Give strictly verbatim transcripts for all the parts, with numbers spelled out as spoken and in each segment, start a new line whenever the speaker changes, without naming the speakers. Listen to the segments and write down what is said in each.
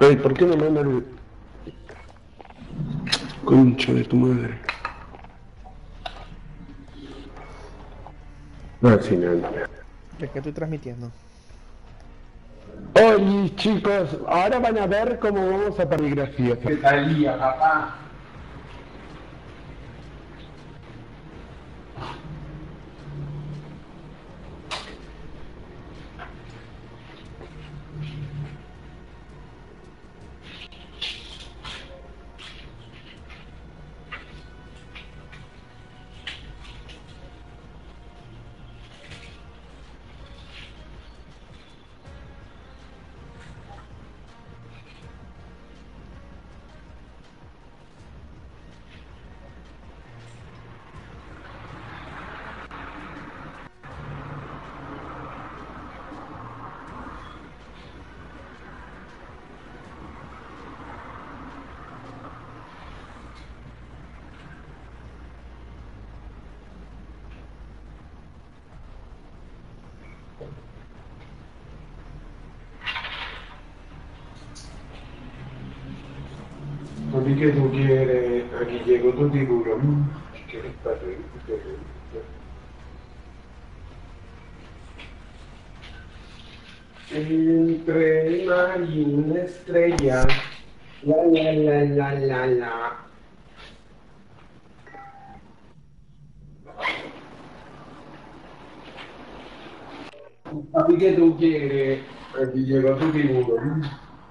Ay, ¿por qué no manda el... Concha de tu madre? No, sí, no, no.
¿De qué estoy transmitiendo?
Oye, chicos, ahora van a ver cómo vamos a poligrafía. ¿Qué tal día, papá? Papi, ¿qué tú quieres? Aquí llegó tu tiburón. ¿Quieres perrito? Entre el mar y una estrella. La la la la la la. Papi, ¿qué tú quieres? Aquí llegó tu tiburón.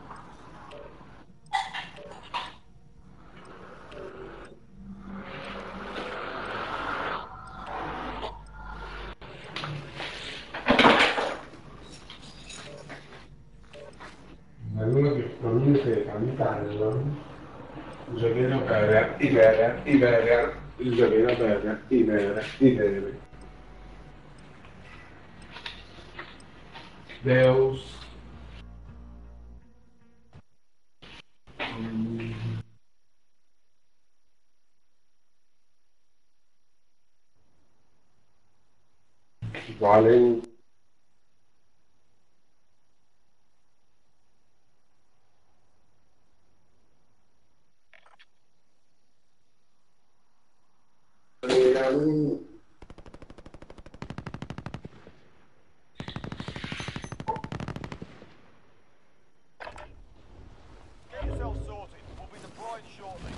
Algunos que comience cantando. Yo quiero beber y beber y beber. Yo quiero beber y beber y beber. Deus. Valen.
Get yourself sorted. We'll be deploying shortly.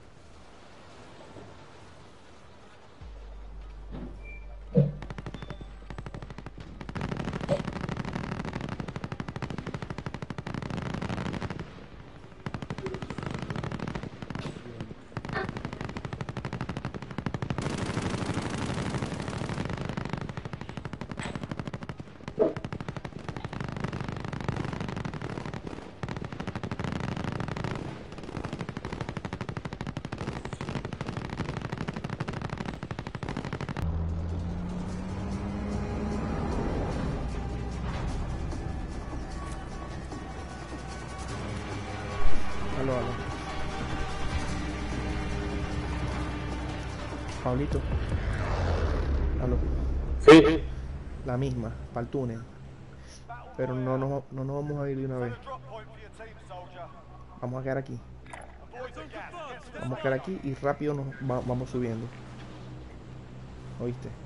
Aló, aló. Pablito. Aló.
Sí.
La misma, para el túnel. Pero no nos, no nos vamos a ir de una vez.
Find a drop point for your team, soldier.
Vamos a quedar aquí.
Avoid the gas. Get to the
Vamos a
safe
quedar
zone.
aquí y rápido nos va- vamos subiendo. ¿Oíste?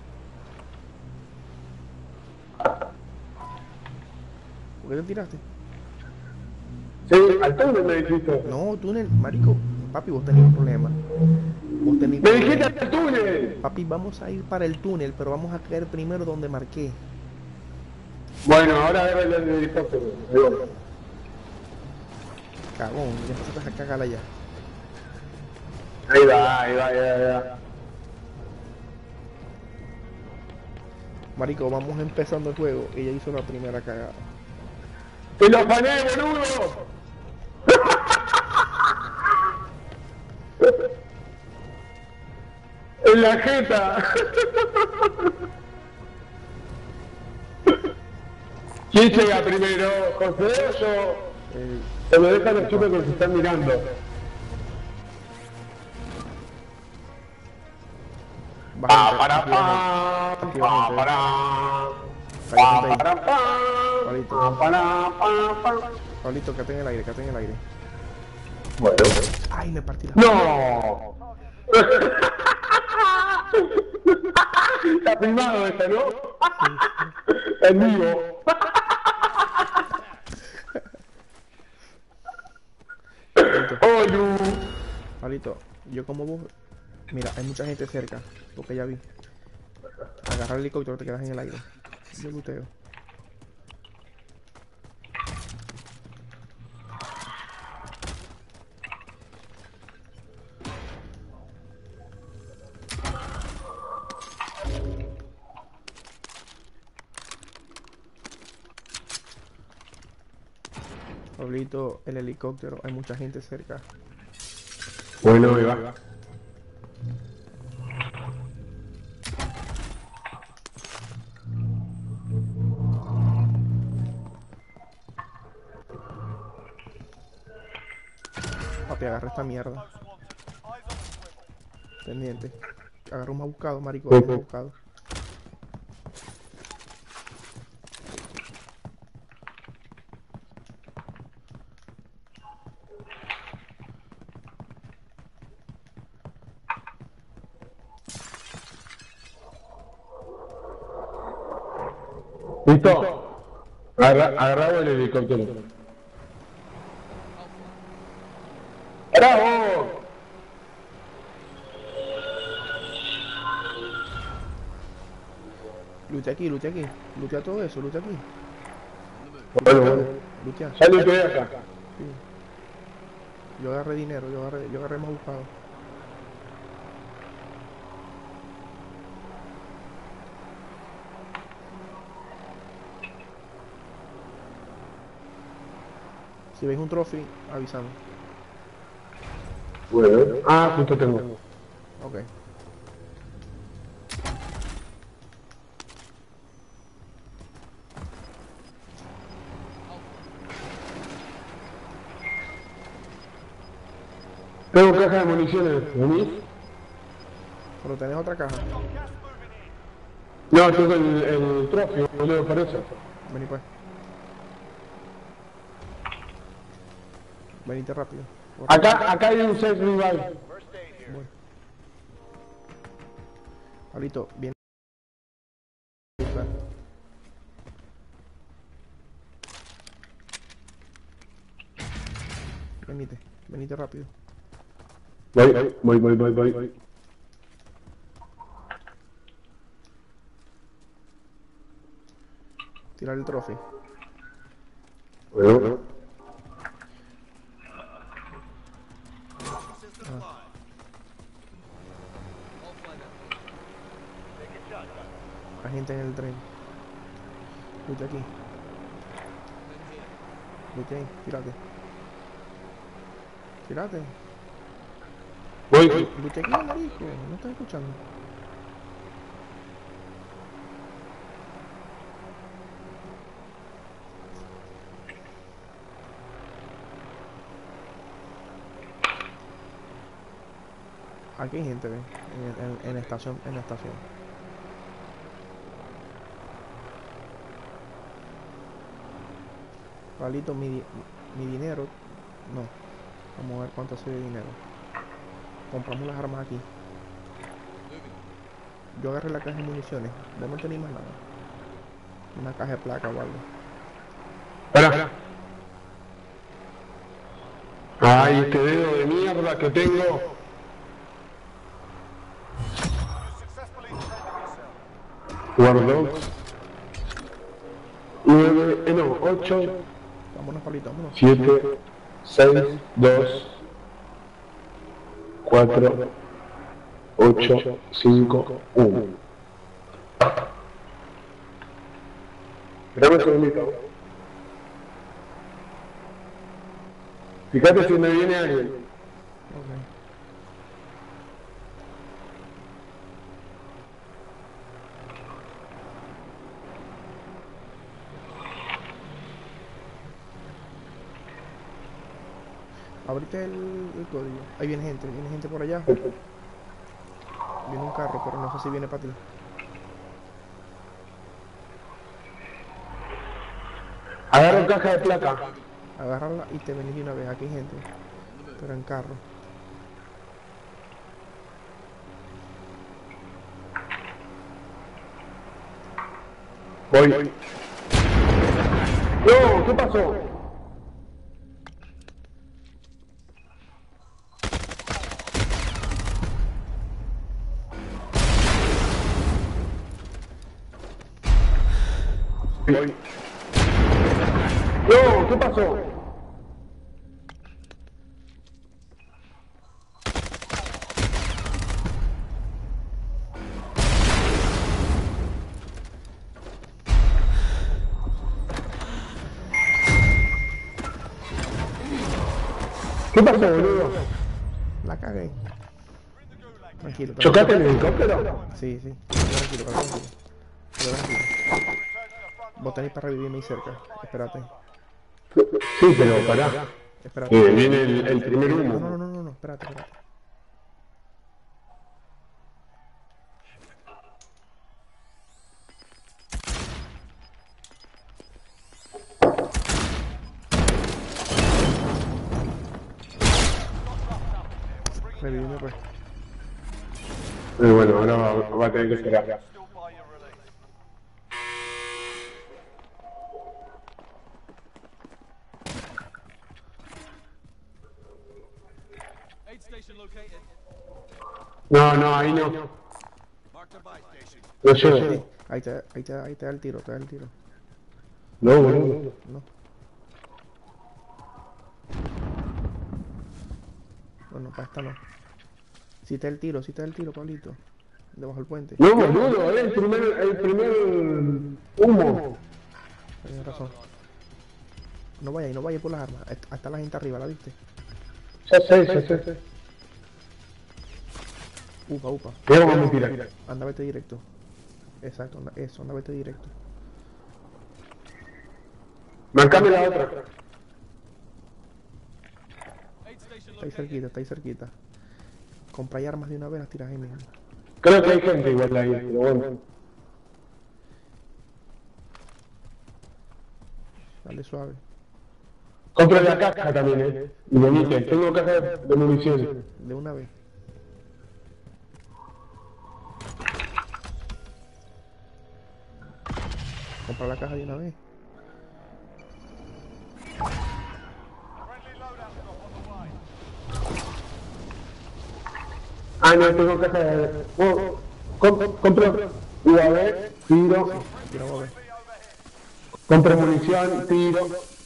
¿Por qué te tiraste?
Sí, al túnel me dijiste.
No, túnel, marico. Papi, vos tenés un problema. Vos tenés
¡Me
problema.
dijiste al túnel!
Papi, vamos a ir para el túnel, pero vamos a caer primero donde marqué.
Bueno, ahora agarra el helicóptero.
Cagón, ya empezaste a cagarla ya.
Ahí va, ahí va, ahí va, ahí va.
Marico, vamos empezando el juego. Ella hizo la primera cagada.
¡Y lo afané, boludo! ¡En la jeta! ¿Quién llega primero? ¿José o yo?
Eh,
Se me dejan los chicos que se están mirando.
baja
Pa,
inte-
para,
activamente,
pa, pa,
activamente.
para.
Hay gente ahí.
Para, pa,
Pablito.
para, pa, pa.
Pablito, quédate en el aire, quédate en el aire.
Bueno.
Ay, me partí la...
¡No! Está filmado este, ¿no? En vivo. ¡Oh, no!
Pablito, yo como vos... Mira, hay mucha gente cerca, porque ya vi. Agarra el helicóptero, te quedas en el aire. Yo luteo. Pablito, el helicóptero, hay mucha gente cerca.
Bueno, ahí va.
Papi, agarra esta mierda. Pendiente. Agarra un más buscado, marico, un más buscado.
¿Listo? Agarra, agarrado el helicóptero. ¡Bravo!
Lute aquí, lute aquí. Lutea todo eso, lute aquí.
Bueno, bueno.
Lutea.
Salud, estoy acá.
Sí. Yo agarré dinero, yo agarré, yo agarré más buscado. Si veis un trophy, avísame.
Bueno. Ah, justo tengo.
Ok.
Tengo caja de municiones. ¿Venís?
Pero tenés otra caja.
No, tengo el, el trofeo, boludo, por eso.
Vení pues. Venite rápido. Corre.
Acá, acá hay un set rival.
Voy. Pablito, viene. Venite, venite rápido.
Voy, voy, voy, voy, voy, voy.
Tirar el trofeo.
Bueno.
Hay gente en el tren. Lute aquí. Lute ahí, tírate. Tírate.
Voy, voy.
Lute aquí, marico. No estás escuchando. Aquí hay gente, ve. En, en, en la estación, en la estación. Pablito, mi, di- mi dinero. No. Vamos a ver cuánto hace de dinero. Compramos las armas aquí. Yo agarré la caja de municiones. Vos no tenéis más nada. Una caja de placa o algo.
Espera. Ay, este dedo de mierda que tengo.
Successfully defended yourself.
Guardo. Nueve, eh, no, ocho,
Vámonos, Pablito, vámonos.
siete, seis, dos, cuatro, ocho, cinco, uno. Espérame un segundito. Fíjate si me viene alguien.
Ok. Abrite el, el código. Ahí viene gente, viene gente por allá. Viene un carro, pero no sé si viene para ti.
caja de placa.
Agárrala y te venís de una vez. Aquí hay gente. Pero en carro.
Voy. No, ¿qué pasó? Voy. No, ¿qué pasó? ¿Qué pasó, boludo?
La cagué. Tranquilo.
¿Chocaste el helicóptero?
Sí, sí. Tranquilo, tranquilo. Pero tranquilo. Vos tenéis para revivirme ahí cerca. Espérate.
Sí, pero pará.
Espérate.
Eh, viene el, el primer
No,
humo.
no, no, no, no, no. Espérate, espérate. Revivime pues.
Eh, bueno, ahora va, va a tener que esperar.
Still by your release.
Aid station located.
No, no, ahí no.
Marked a buy station.
No llego.
Sí. Ahí te, ahí te, ahí te da el tiro, te da el tiro.
No, boludo.
No. Bueno, para esta no. Si te da el tiro, si te da el tiro, Pablito. Debajo del puente.
No, boludo, es el primer, el primer humo.
Tienes razón. No vayas, no vayas por las armas. Ahí está la gente arriba, ¿la viste?
Ya sé, ya sé.
Upa, upa.
Mira cómo me tira.
Anda, vete directo. Exacto, anda, eso, anda, vete directo.
Marcame la otra.
Aid station
Está ahí
located.
cerquita, está ahí cerquita. Compráis armas de una vez, las tiras ahí mismo.
Creo que hay gente igual ahí, pero bueno.
Dale suave.
Compra la caja también, eh. Y venite, tengo caja de, de municiones.
De una vez. Compra la caja de una vez.
Friendly loadout drop on the way.
Ah, no, tengo caja de... Oh, com- compro U A V, tiro,
Tira a ver.
compro munición, tiro.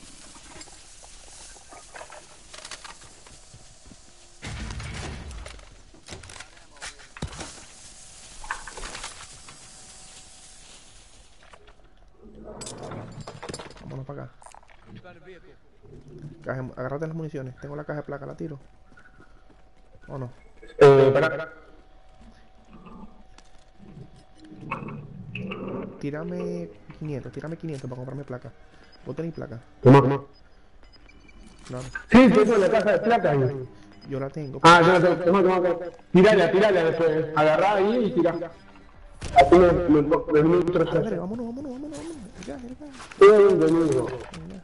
Vámonos para acá.
Found a vehicle.
Caja, agárrate las municiones. Tengo la caja de placa, la tiro. ¿O no?
Eh, para...
Tírame quinientos, tírame quinientos para comprarme placa. ¿Vos tenéis placa?
Toma, toma.
Claro.
Sí, tengo la caja de plata ahí.
Yo la tengo.
Ah, no, no, toma, toma, toma. Tirala, tirala después. Agarrá ahí y tira. Así me, me, me, me un trozo.
Dale, vámonos, vámonos, vámonos, vámonos. Ya, ya, ya.
Todo entendido.
Ya.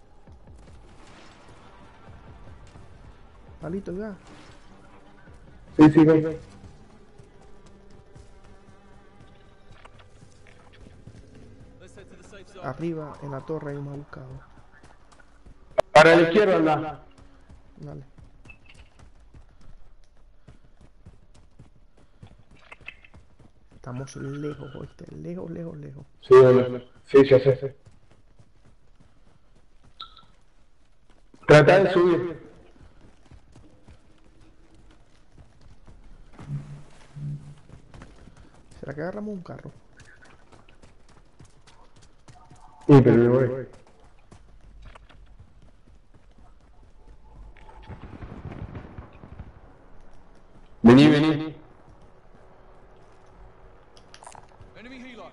Palito, ya.
Sí, sí, sí.
Let's head to the safe zone.
Arriba, en la torre, hay un mal buscado.
Para la izquierda anda.
Dale. Estamos lejos, oíste. Lejos, lejos, lejos.
Sí, bueno. Sí, ya sé. Trata de subir.
¿Será que agarramos un carro?
Sí, pero me voy. Vení, vení.
Enemy helo.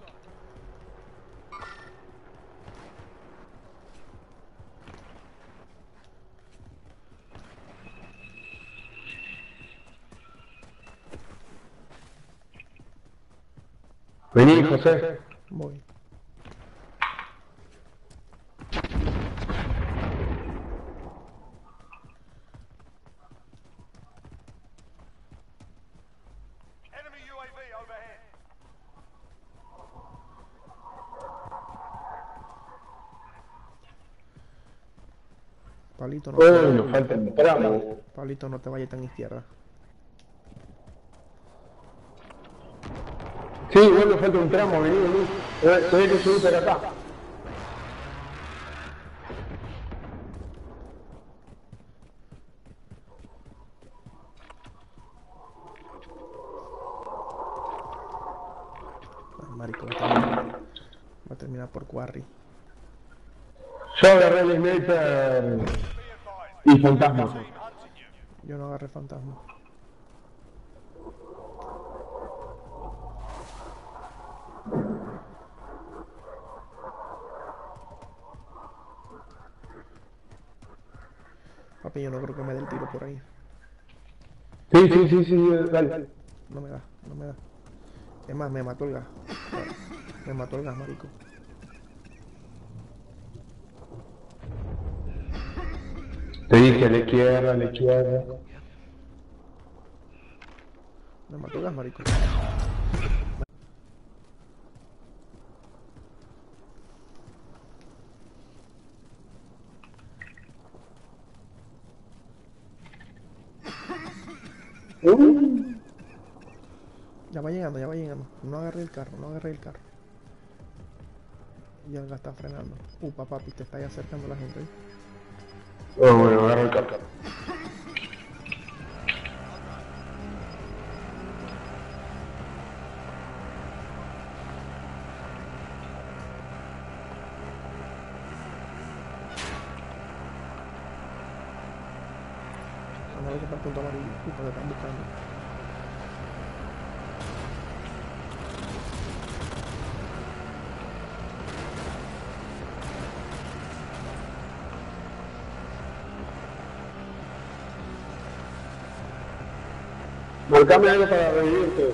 Vení, José.
Voy. Pablito, no,
Uy, nos falta un tramo.
Pablito, no te vayas tan izquierda.
Sí, igual nos falta un tramo, vení, vení. Eh, Tenés que subir por acá.
Ay, marico, va a terminar, va a terminar por Quarry.
Yo agarré el sniper
Be advised.
y fantasma.
Team hunting you.
Yo no agarré fantasma. Papi, yo no creo que me dé el tiro por ahí.
Sí, sí, sí, sí, dale.
No me da, no me da. Es más, me mató el gas. Me mató el gas, marico.
Te dije a la izquierda, a la izquierda.
Me mató el gas, marico.
Uh,
Ya va llegando, ya va llegando. No agarré el carro, no agarré el carro. Y el gas está frenando. Upa, papi, te está ahí acercando la gente. ¿Eh?
oh, bueno, agarra el carro.
Anda a ver que está el punto amarillo. Upa, te están buscando.
Marcame algo para revivirte.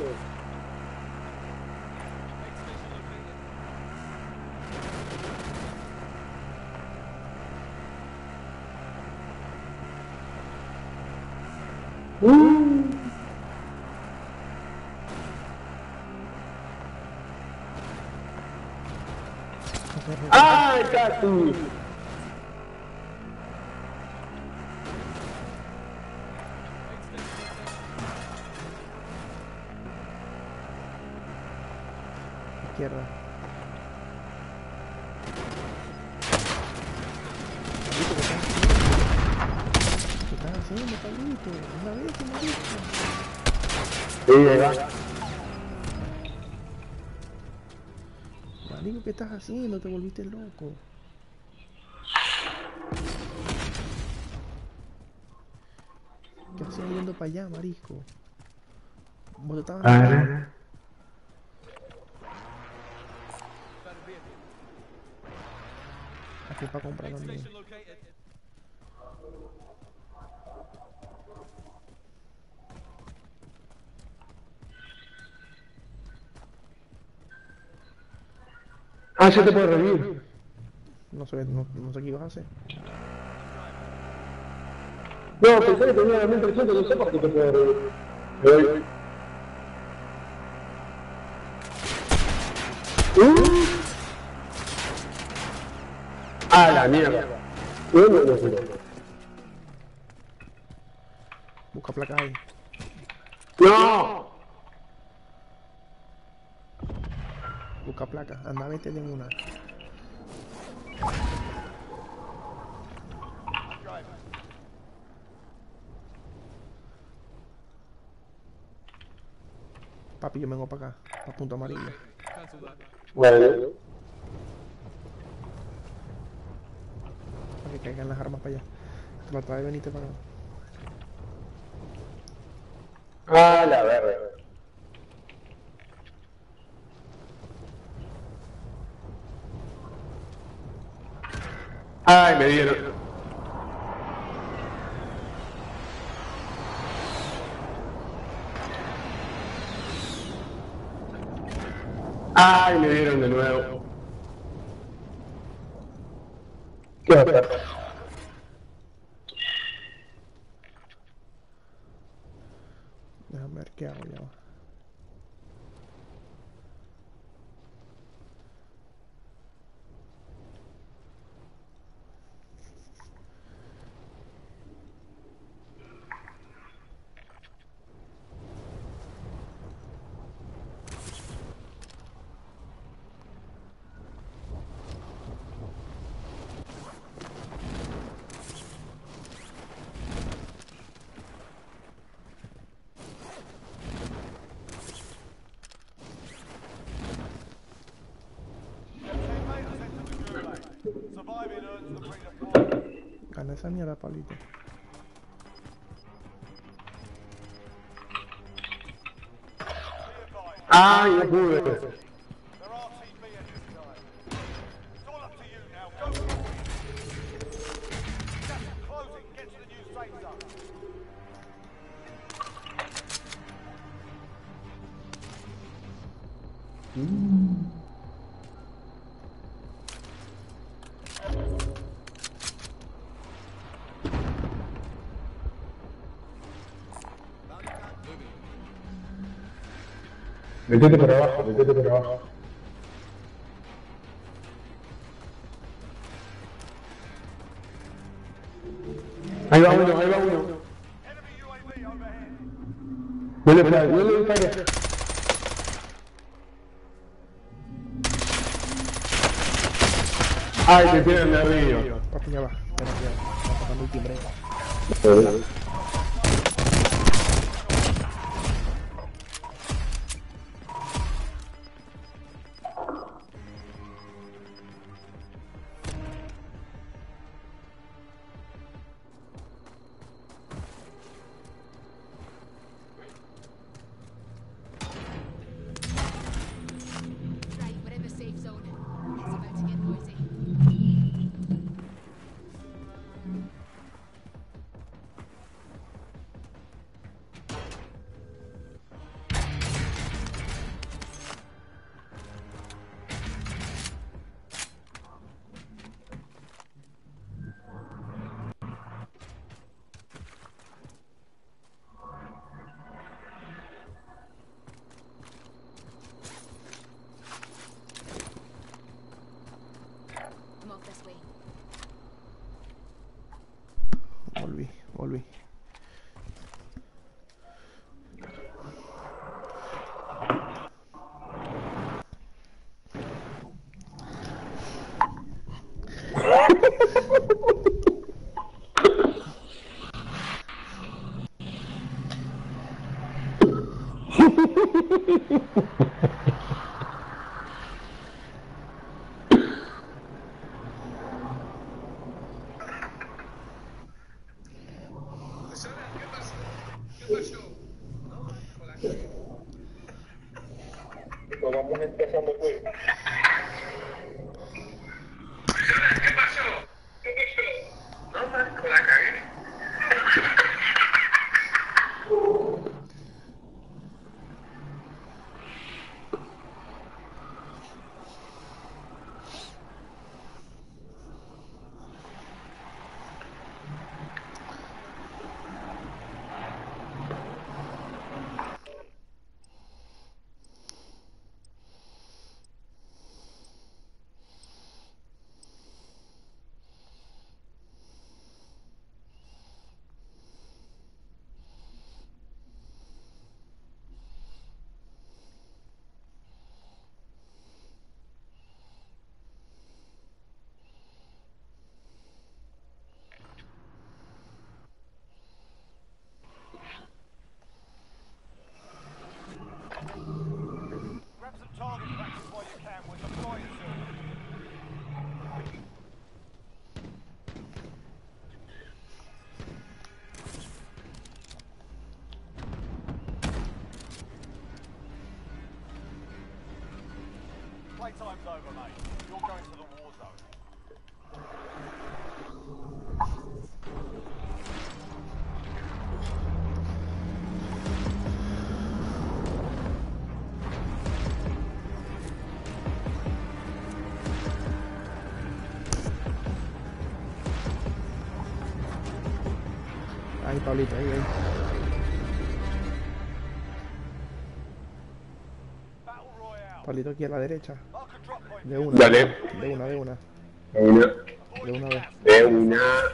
Uh. ¡Ay, casi!
Izquierda. ¿Qué estás haciendo, Pablito? Una vez, marico.
Sí, ahí va.
Marico, ¿qué estás haciendo? Te volviste loco. ¿Qué hacías yendo para allá, marisco? Vos te estabas metiendo.
Ah,
Found a vehicle.
Aquí para comprar también.
Station located.
ah, ya te puedo revivir.
No sé, no, no sé qué ibas a hacer.
No, pensé que tenía mil trescientos, no sé por qué te puedo revivir. Me voy. Uh. ¡Ah, la mierda! No, no, no, no.
Busca placas ahí.
¡No!
Busca placas. Anda, vete de una. Papi, yo vengo para acá. Para punto amarillo.
Cancel that.
Bueno.
Para que caigan las armas para allá. Trata de venirte para acá.
¡Ah, la verga! ¡Ay, me dieron! ¡Ay, me dieron de nuevo! ¿Qué va a hacer?
Déjame ver qué hago ya. Va. Gana esa mierda, Pablito.
¡Ay, no pude!
They're R T B at this time. It's all up to you now. Go for it. Gas is closing. Get to the new safe zone.
Métete por abajo, métete por abajo. Ahí va uno, ahí va uno.
Enemy U A V overhead.
Huele por ahí, huele por ahí. Ay, te tienen de arriba.
Papi, ya va. Ya va, ya va. Está tocando el timbre.
Right, we're in the safe zone. It's about to get noisy. I'm off this way.
Volví, volví.
Vamos empezando el juego. ¿Qué pasó? ¿Qué pasó? No, marico, la cagué.
Grab some target practice while you can. We're deploying soon. Playtime's over, mate. You're going to the war zone.
Ahí, Pablito, ahí, ahí.
Battle Royale.
Pablito aquí a la derecha.
Mark a drop point.
De una.
Dale.
De una, de una.
De una.
De una vez.
De una.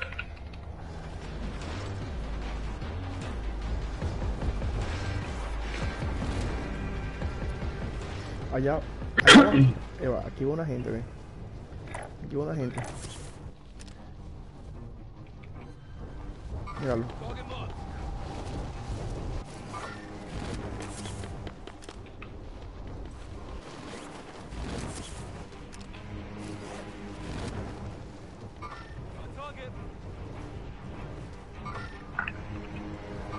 Allá. Allá va. Eva, aquí va una gente, ve. Aquí va una gente. Míralo.
Target.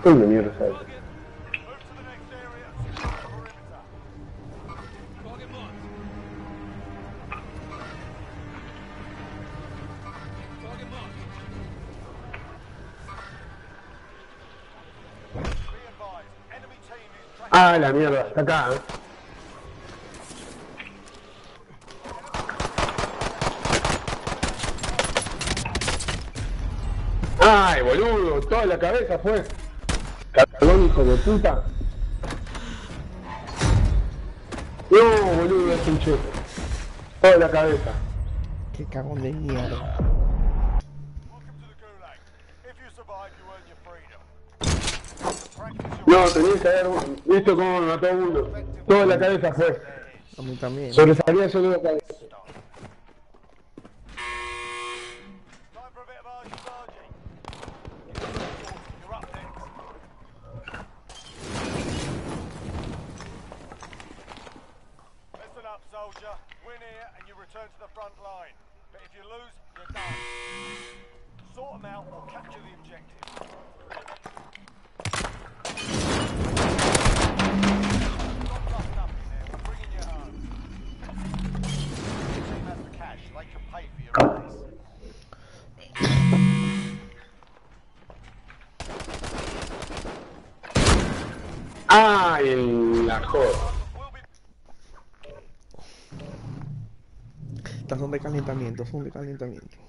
¿Dónde mierda sale?
Move to the next area and secure the perimeter.
Target marked. Target marked.
Be advised, enemy team is tracking.
Ah, la mierda, está acá, ¿eh? Ay, boludo, toda la cabeza fue. Cagón, hijo de puta. No, boludo, es un cheto. Toda la cabeza.
Qué cagón de mierda.
Welcome to the Gulag. If you survive, you earn your freedom. Practice your
No, tenías que haber visto cómo me mató uno. Toda la cabeza fue.
A mí también.
Sobresalía solo la cabeza.
time for a bit of argy-bargy. You're up next. Listen up, soldier. Win here and you return to the front line. But if you lose, you're done. Sort them out or capture the objective. Stop butting up in there. We're bringing you home. Your team has the cash. They can pay for your release.
Ay, en la joda.
We'll be
Estas son de calentamiento, son de calentamiento.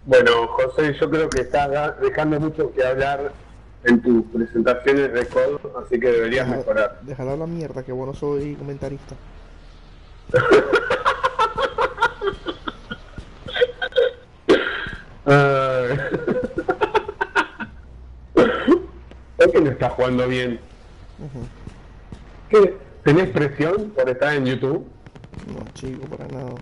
Bueno, José, yo creo que estás da- dejando mucho que hablar en tus presentaciones de C O D, así que deberías
Deja,
mejorar.
déjala la mierda, que bueno soy comentarista.
Ay. ¿Por qué no estás jugando bien?
Ujú.
¿Qué? ¿Tenés presión por estar en YouTube?
No, chico, para nada.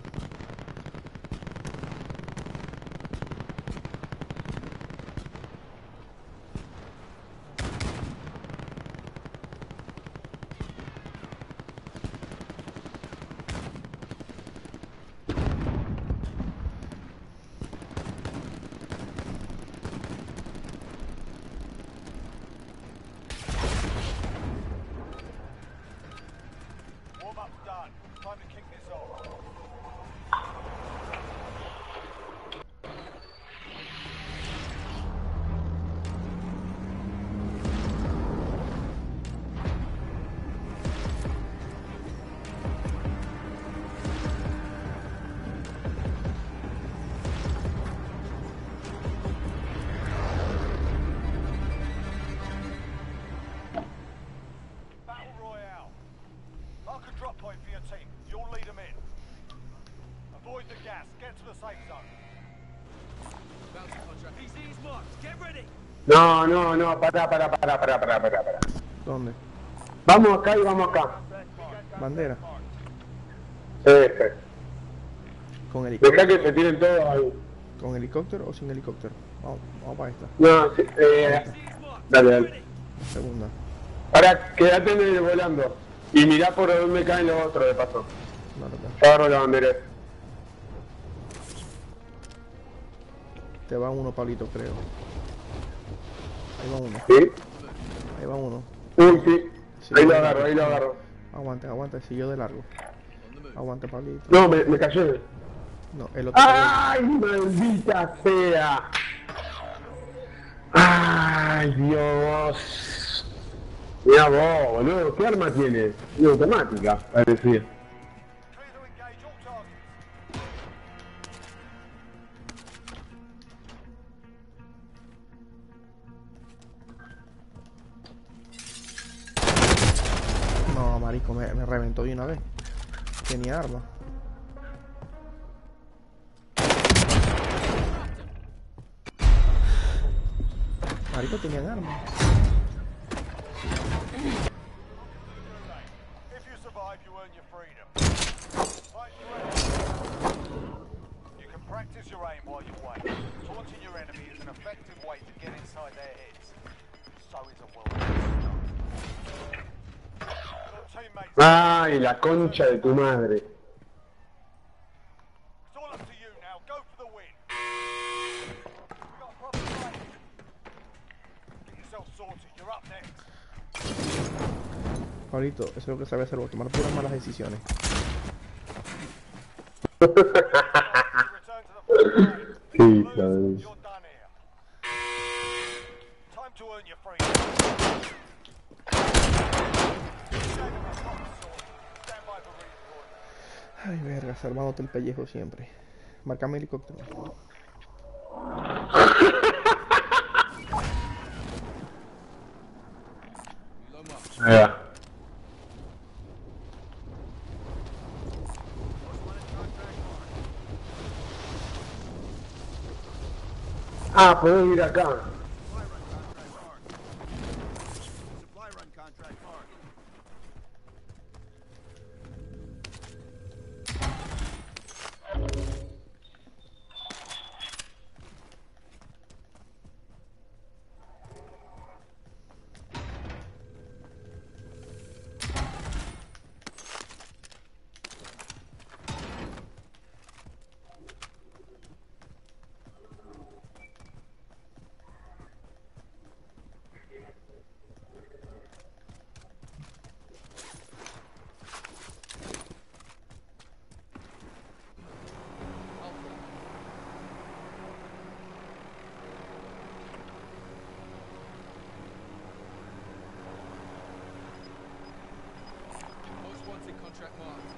Warm-up's done. Time to kick this off. Battle Royale. Mark a drop point for your team. You'll lead them in. Avoid the gas. Get to the safe zone.
Bounty contract. P C's marked. Get ready.
No, no, no, pará, pará, pará, pará, pará, pará, pará.
¿Dónde?
Vamos acá y vamos acá.
Bandera.
Sí, sí.
¿Con
Deja
helicóptero?
que se tiren todos ahí.
¿Con helicóptero o sin helicóptero? Vamos, vamos para esta.
No, sí, eh, dale, dale.
Segunda.
Pará, quédate en el volando. Y mirá por dónde caen los otros de paso.
No, no, no.
Yo agarro la bandera.
Te va uno, Pablito, creo. Ahí va uno.
¿Sí?
Ahí va uno.
Uy, sí.
Sí,
Ahí lo
sí.
agarro, ahí lo agarro.
Aguante, aguante, siguió de largo. Aguante, Pablito.
No, me, me cayó.
No, el otro.
¡Ay, maldita sea! ¡Ay, Dios! Mira vos, boludo, ¿qué arma tiene? Una automática, parecía.
Clear to engage all targets.
No, marico, me, me reventó de una vez. Tenía arma. Marico, tenían arma.
If you survive, you earn your freedom. Fight through. You can practice your aim while you wait. Taunting your enemy is an effective way to get inside their heads. So is a well-placed gun. Your teammates.
¡Ay, la concha de tu madre!
It's all up to you now. Go for the win. We got a proper fight. Get yourself sorted. You're up next.
Pablito, eso es lo que sabe hacer vos, tomar puras malas decisiones.
You return to the front line.
Sí,
Lose,
sabes.
you're done here. Time to earn your freedom. Stand by for redeployment.
Ay, verga, armándote el pellejo siempre. Marcame helicóptero.
Reload mark.
Ahí va. Ah, podés ir acá.
Supply run contract marked.
Most wanted contract marked.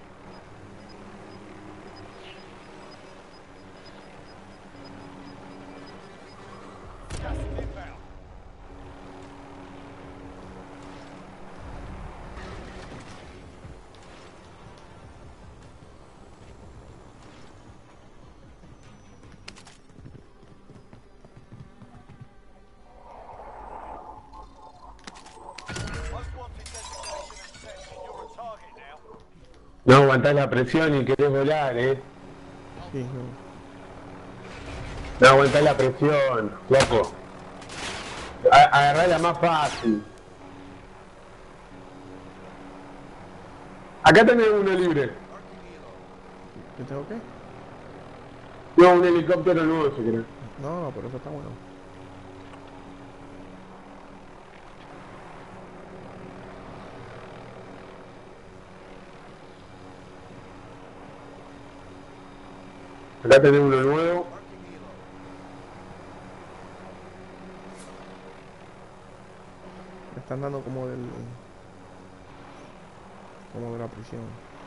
No aguantás la presión y querés volar, eh.
Sí, no.
No aguantás la presión, loco. A- Agarrala más fácil. Acá tenés uno libre.
¿Yo tengo qué?
No, un helicóptero nuevo, si querés.
No, no, pero eso está bueno.
Acá tenés uno nuevo.
Me están dando como del... como de la prisión.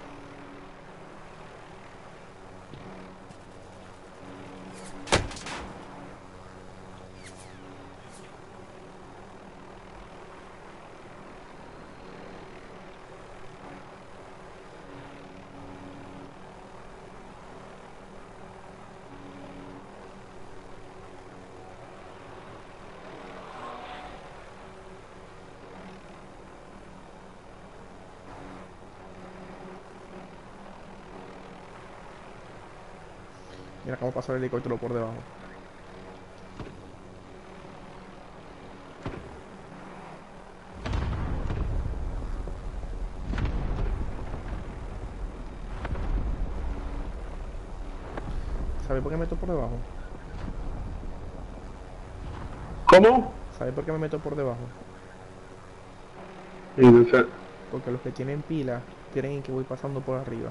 Mira cómo pasa el helicóptero por debajo. ¿Sabes por qué me meto por debajo?
¿Cómo?
¿Sabes por qué me meto por debajo?
Sí, no sé.
Porque los que tienen pila creen que voy pasando por arriba.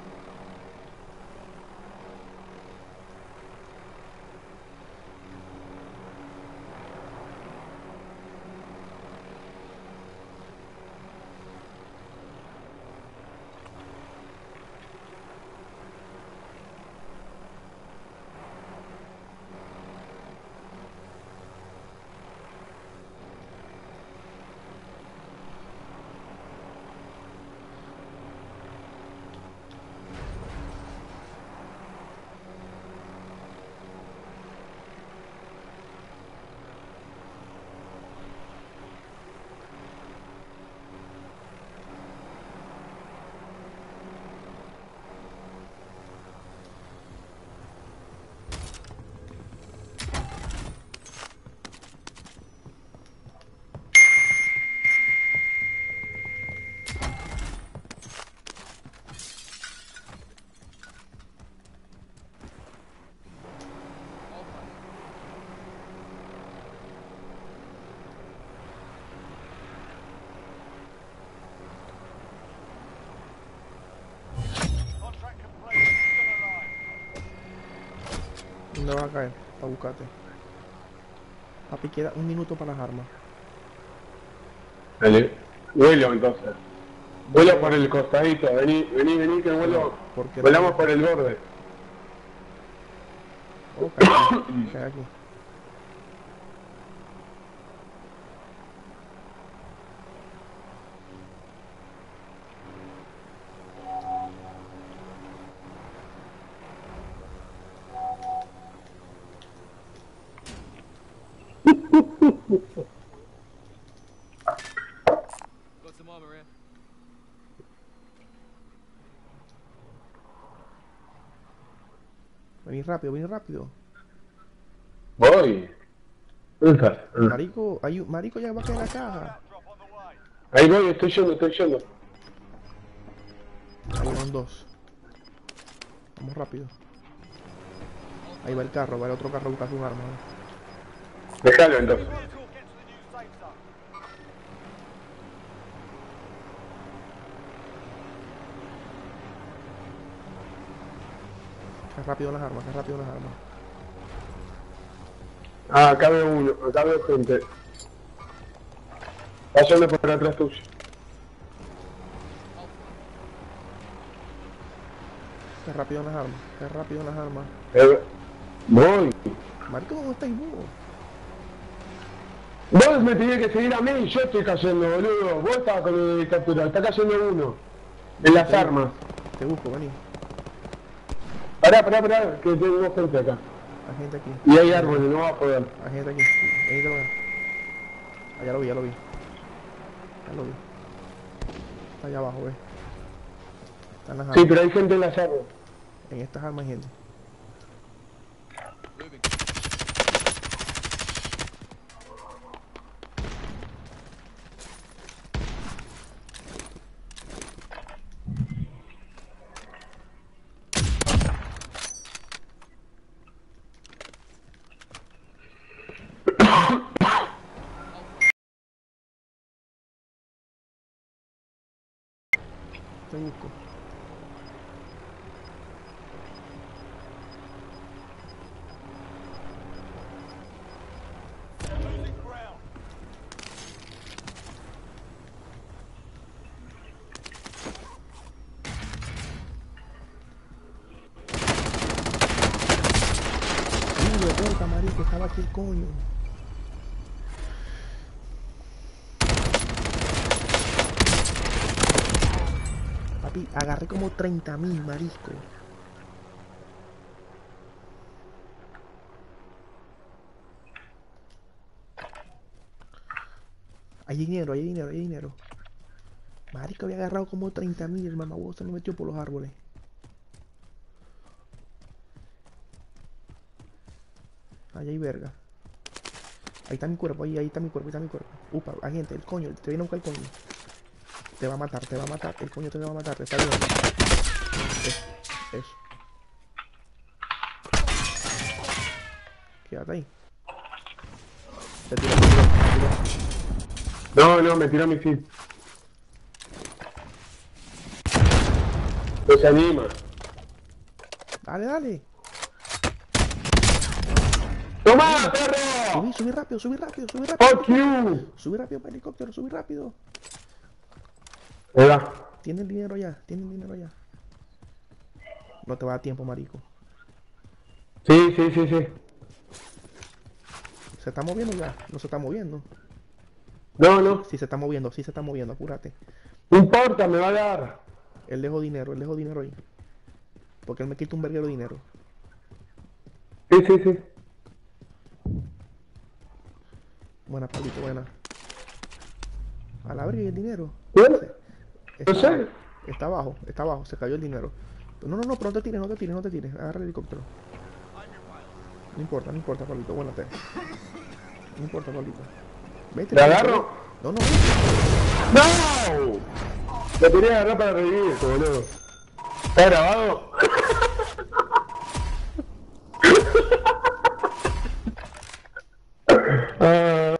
Contract complete. Still alive.
¿Dónde vas a caer? Para buscarte. Papi, queda un minuto para las armas.
Dale. Vuelo entonces. Vuelo por el costadito. Vení, vení, vení que vuelo.
¿Por qué no?
Volamos por el borde.
Oh, cae aquí. Cae aquí.
Got some armor here.
Vení rápido, vení rápido.
Voy. ¿Dónde estás? Ah.
Marico, hay un... Marico ya va a caer la caja.
Drop on the way.
Ahí voy, estoy yendo, estoy yendo.
Ahí van dos. Vamos rápido. Ahí va el carro, va el otro carro a buscar sus armas. ¿no?
Déjalo entonces.
Vehicle, get to the new safe zone.
Qué rápido las armas, qué rápido las armas.
Ah, acá veo uno, acá veo gente. Pasando por atrás tuyo.
Qué rápido las armas, qué rápido las armas.
Eh, voy.
Marico, ¿dónde estáis vos?
Vos me tenías que seguir a mí y yo estoy cayendo, boludo. Vos estabas con el captura, está cayendo uno. En las armas.
Te busco, vení.
Pará, pará, pará, que tengo gente acá.
Hay gente aquí.
Y hay árboles, no va a poder.
Hay gente aquí. Vení, te lo veo. Ah, ya lo vi, ya lo vi. Ya lo vi. Está allá abajo, ve. Están las
Sí,
armas.
pero hay gente en las armas.
En estas armas hay gente.
Moving.
Te busco.
Losing ground.
Hijo de puta, marico, estaba aquí el coño. Papi, agarré como treinta mil, marisco. Hay dinero, hay dinero, hay dinero. Marico, había agarrado como treinta mil, el mamá se me metió por los árboles. Ahí hay verga. Ahí está mi cuerpo, ahí, ahí está mi cuerpo, ahí está mi cuerpo. Upa, hay gente, el coño, te viene a buscar el coño. Te va a matar, te va a matar, el coño te va a matar, te está viendo. Eso, eso. Quédate ahí. Te tiro, te tiro, te tiro.
No, no, me tiró misil. No se anima.
Dale, dale.
¡Toma, perro!
Subí, subí rápido, subí rápido, subí rápido.
¡Fuck you!
Subí rápido para el helicóptero, subí rápido.
Era.
Tiene el dinero ya, tiene el dinero ya. No te va a dar tiempo, marico.
Sí, sí, sí, sí.
¿Se está moviendo ya? No se está moviendo.
No, no.
Sí se está moviendo, sí se está moviendo, apúrate.
No importa, me va a dar.
Él dejó dinero, él dejó dinero ahí. Porque él me quita un verguero de dinero.
Sí, sí, sí.
Buena, Pablito, buena. A la verga y el dinero.
Bueno,
Está,
no sé.
abajo, está abajo, está abajo, se cayó el dinero. No, no, no, pero no te tires, no te tires, no te tires. Agarra el helicóptero. No importa, no importa, Pablito, buénate. No importa, Pablito. Vete.
¿Le agarro?
No, no, vete.
¡No! Lo quería agarrar para revivirte, boludo. ¿Está grabado? Ah.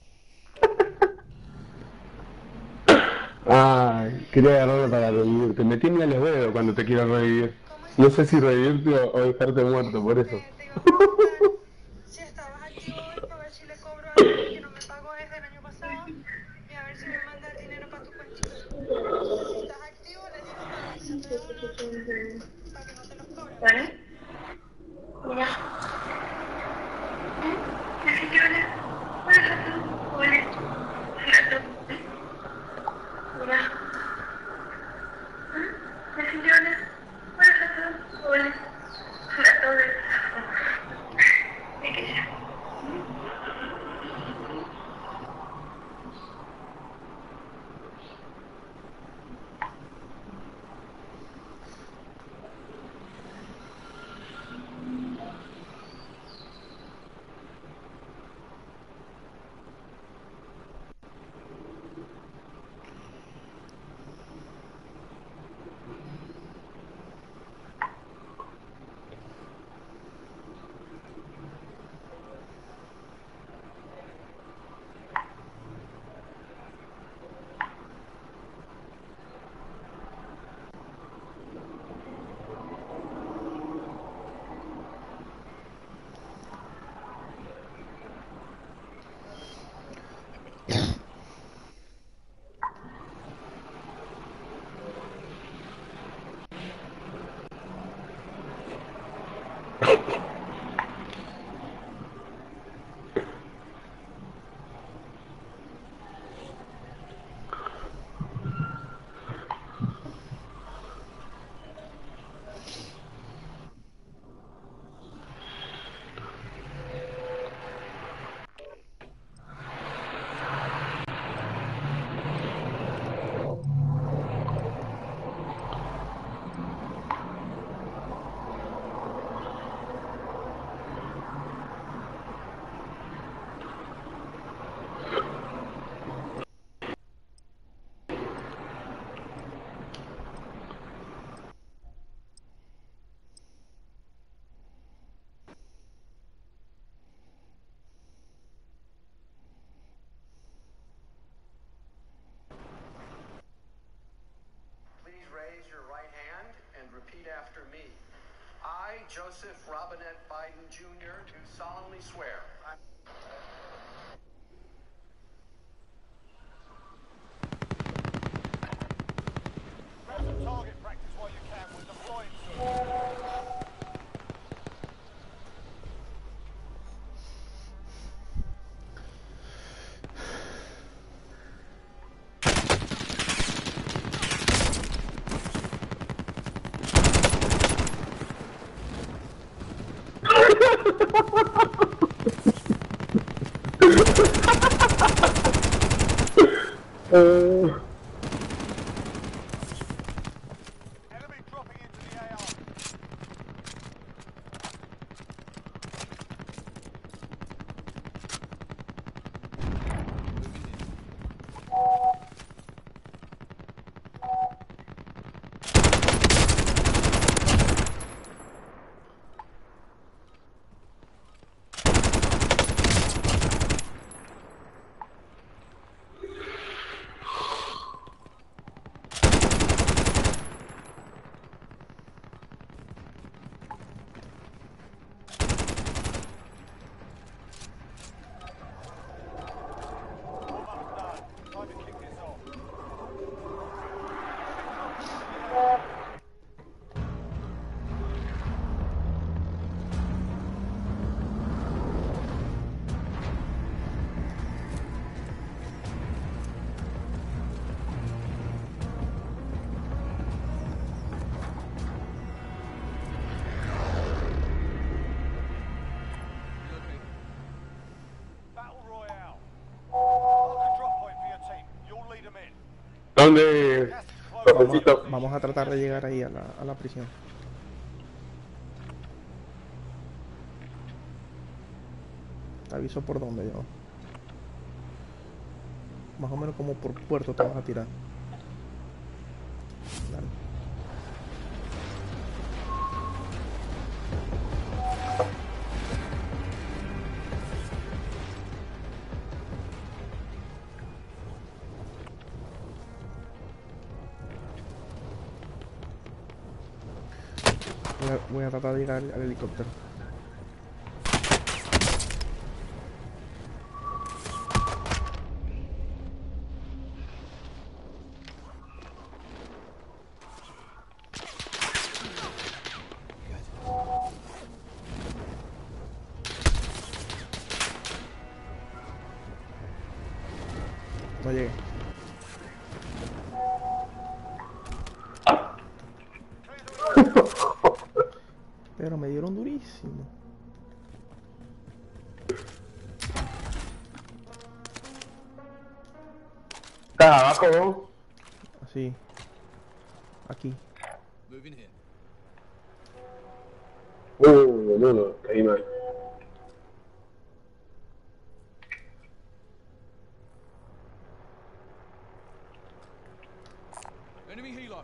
Ay, quería agarrarlo para revivirte. Me tiemblan los dedos cuando te quiero revivir. No sé si revivirte o, o dejarte muerto, por eso.
Te iba a preguntar si estabas activo hoy para ver si le cobro a alguien que no me pagó desde el año pasado y a ver si me manda el dinero para tu cuenta. Si estás activo, le digo para avisarte de una para que no te los cobren. ¿Vale? Mira. La señora, hola, tú, hola. Mira. La señora, hola, tú, hola. La todo. ¿De qué ya?
Robinette Biden Junior do solemnly swear.
Grab some target practice while you can. We're deploying soon.
Uh,
Enemy dropping into the A R. Almost done. Time to kick this off. Battle Royale. Mark a drop point for your team. You'll lead them in.
¿Dónde?
Gas is closing.
Vamos,
Necesito-
vamos a tratar de llegar ahí a la, a la prisión. Te aviso por dónde yo. Más o menos como por puerto te vas a tirar. Dale. Voy a, voy a tratar de llegar al, al helicóptero. No llegué. Pero me dieron durísimo.
¿Estás abajo vos?
Así. Aquí.
Moving here.
Uh, boludo, caí mal.
Enemy helo.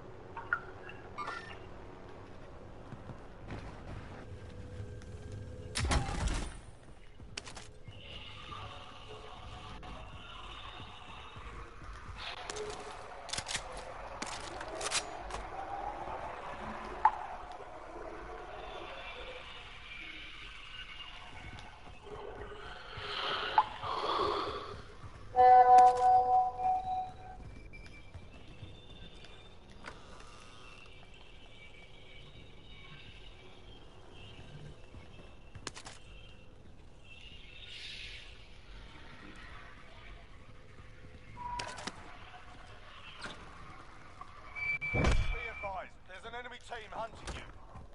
Be advised, there's an enemy team hunting you.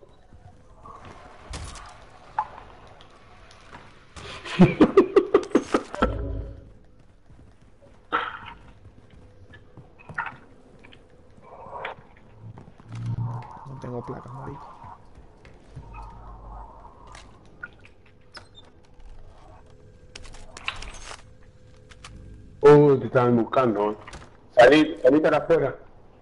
No tengo placas, marico.
Uh, te estaban buscando. eh. Salí, salí para afuera.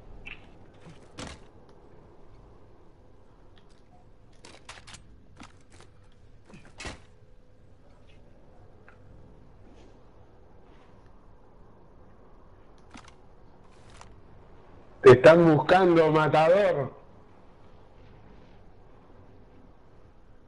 Te están buscando, matador.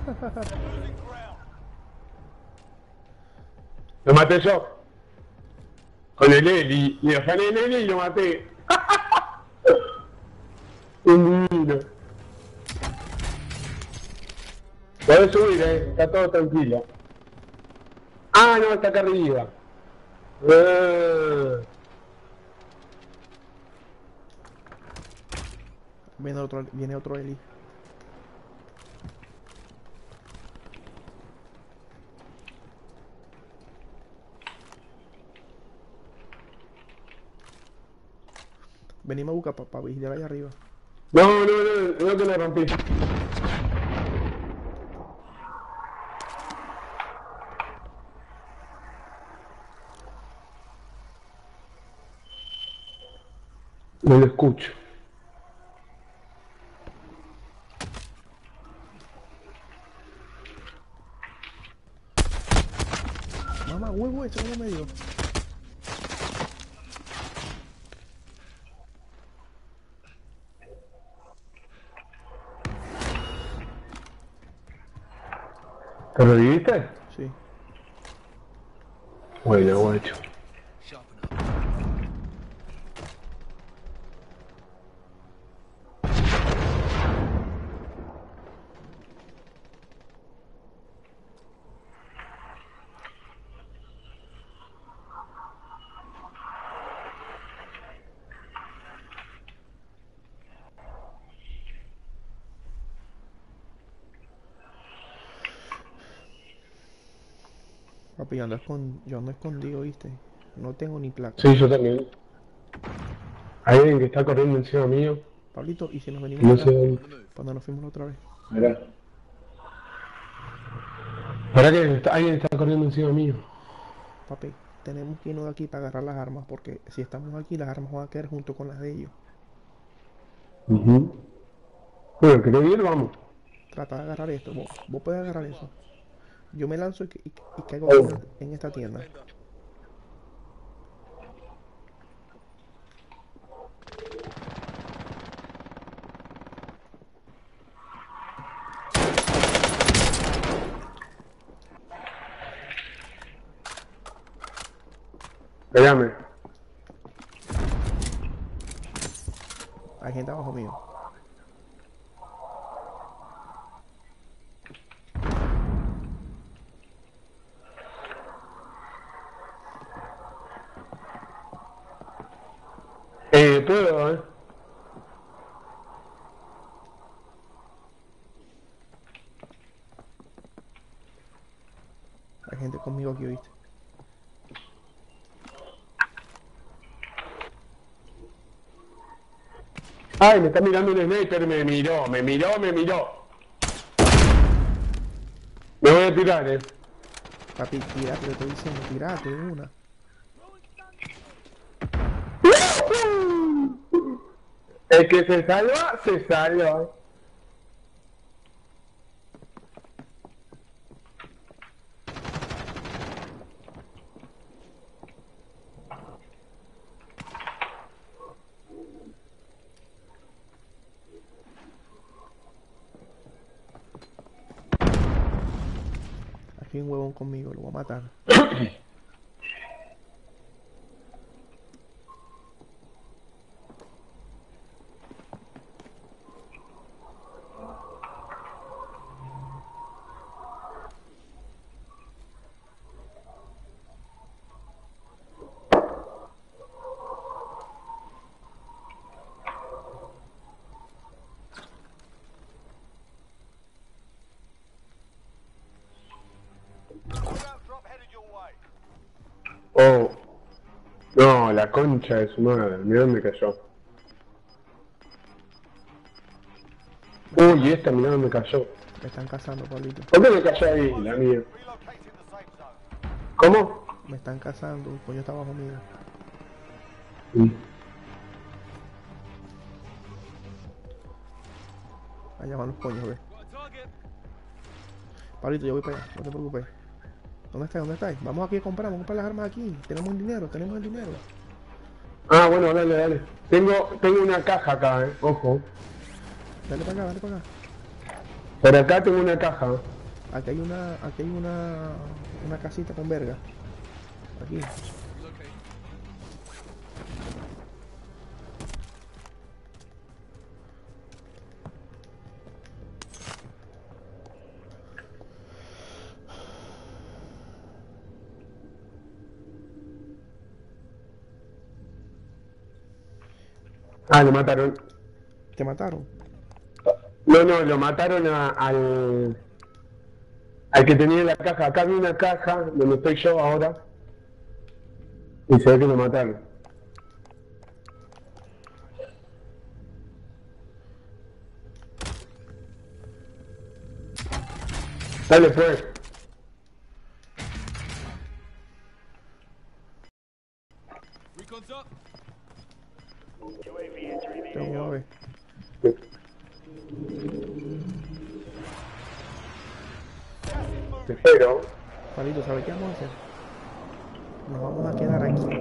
Losing ground.
Lo maté yo. Con el Eli. Le afané el Eli y lo maté. Un niño. Podés subir, eh. Está todo tranquilo. Ah, no, está acá arriba. Ah.
Viene otro, viene otro Eli. Venimos a buscar para vigilar allá arriba.
No, no, no, no que lo rompí. No lo escucho.
Mamá, huevo, eso no me dio.
¿Te reviviste?
Sí.
Bueno, guacho.
Sharpen up.
Papi, yo ando, escon... yo ando escondido, ¿viste? No tengo ni placa.
Sí, yo también. Hay alguien que está corriendo encima mío.
Pablito, ¿y si nos venimos
No
acá?
sé dónde.
Cuando nos fuimos la otra vez.
Mirá. ¿Para qué? Está- Alguien está corriendo encima mío.
Papi, tenemos que irnos de aquí para agarrar las armas, porque si estamos aquí, las armas van a caer junto con las de ellos.
Ujú. Bueno, ¿querés ir? Vamos.
Trata de agarrar esto, vos, vos podés agarrar eso. Yo me lanzo y, y, y caigo
Oh.
aquí en, en esta tienda.
Espérame.
Hay gente abajo mío.
Eh, puedo, eh.
Hay gente conmigo aquí, ¿viste?
Ay, me está mirando un sniper, me miró, me miró, me miró. Me voy a tirar, eh.
Papi, tirate, te estoy diciendo, tirate de una.
El que se salva, se salva.
Aquí hay un huevón conmigo, lo voy a matar.
Loadout drop headed your way.
Oh. No, la concha de su madre, mira dónde cayó. Uy, esta, mira dónde cayó.
Me están cazando, Pablito.
¿Por qué me cayó ahí, la mía?
Relocating the safe zone.
¿Cómo?
Me están cazando, el coño está abajo mío.
Mm.
Allá van los coños, ve.
Got a target.
Pablito, yo voy para allá, no te preocupes. ¿Dónde estáis? ¿Dónde estáis? Vamos aquí a comprar, vamos a comprar las armas aquí. Tenemos el dinero, tenemos el dinero.
Ah, bueno, dale, dale. Tengo, tengo una caja acá, eh. Ojo.
Dale para acá, dale para acá.
Por acá tengo una caja.
Aquí hay una, aquí hay una, una casita con verga. Aquí.
Relocate.
Ah, lo mataron.
¿Te mataron?
No, no, lo mataron a- al... al que tenía la caja. Acá vi una caja donde estoy yo ahora. Y se ve que lo mataron. Dale, pues.
Recon's up.
Tengo a ver.
Te espero.
Palito, ¿sabes qué vamos a hacer? Nos vamos a quedar aquí.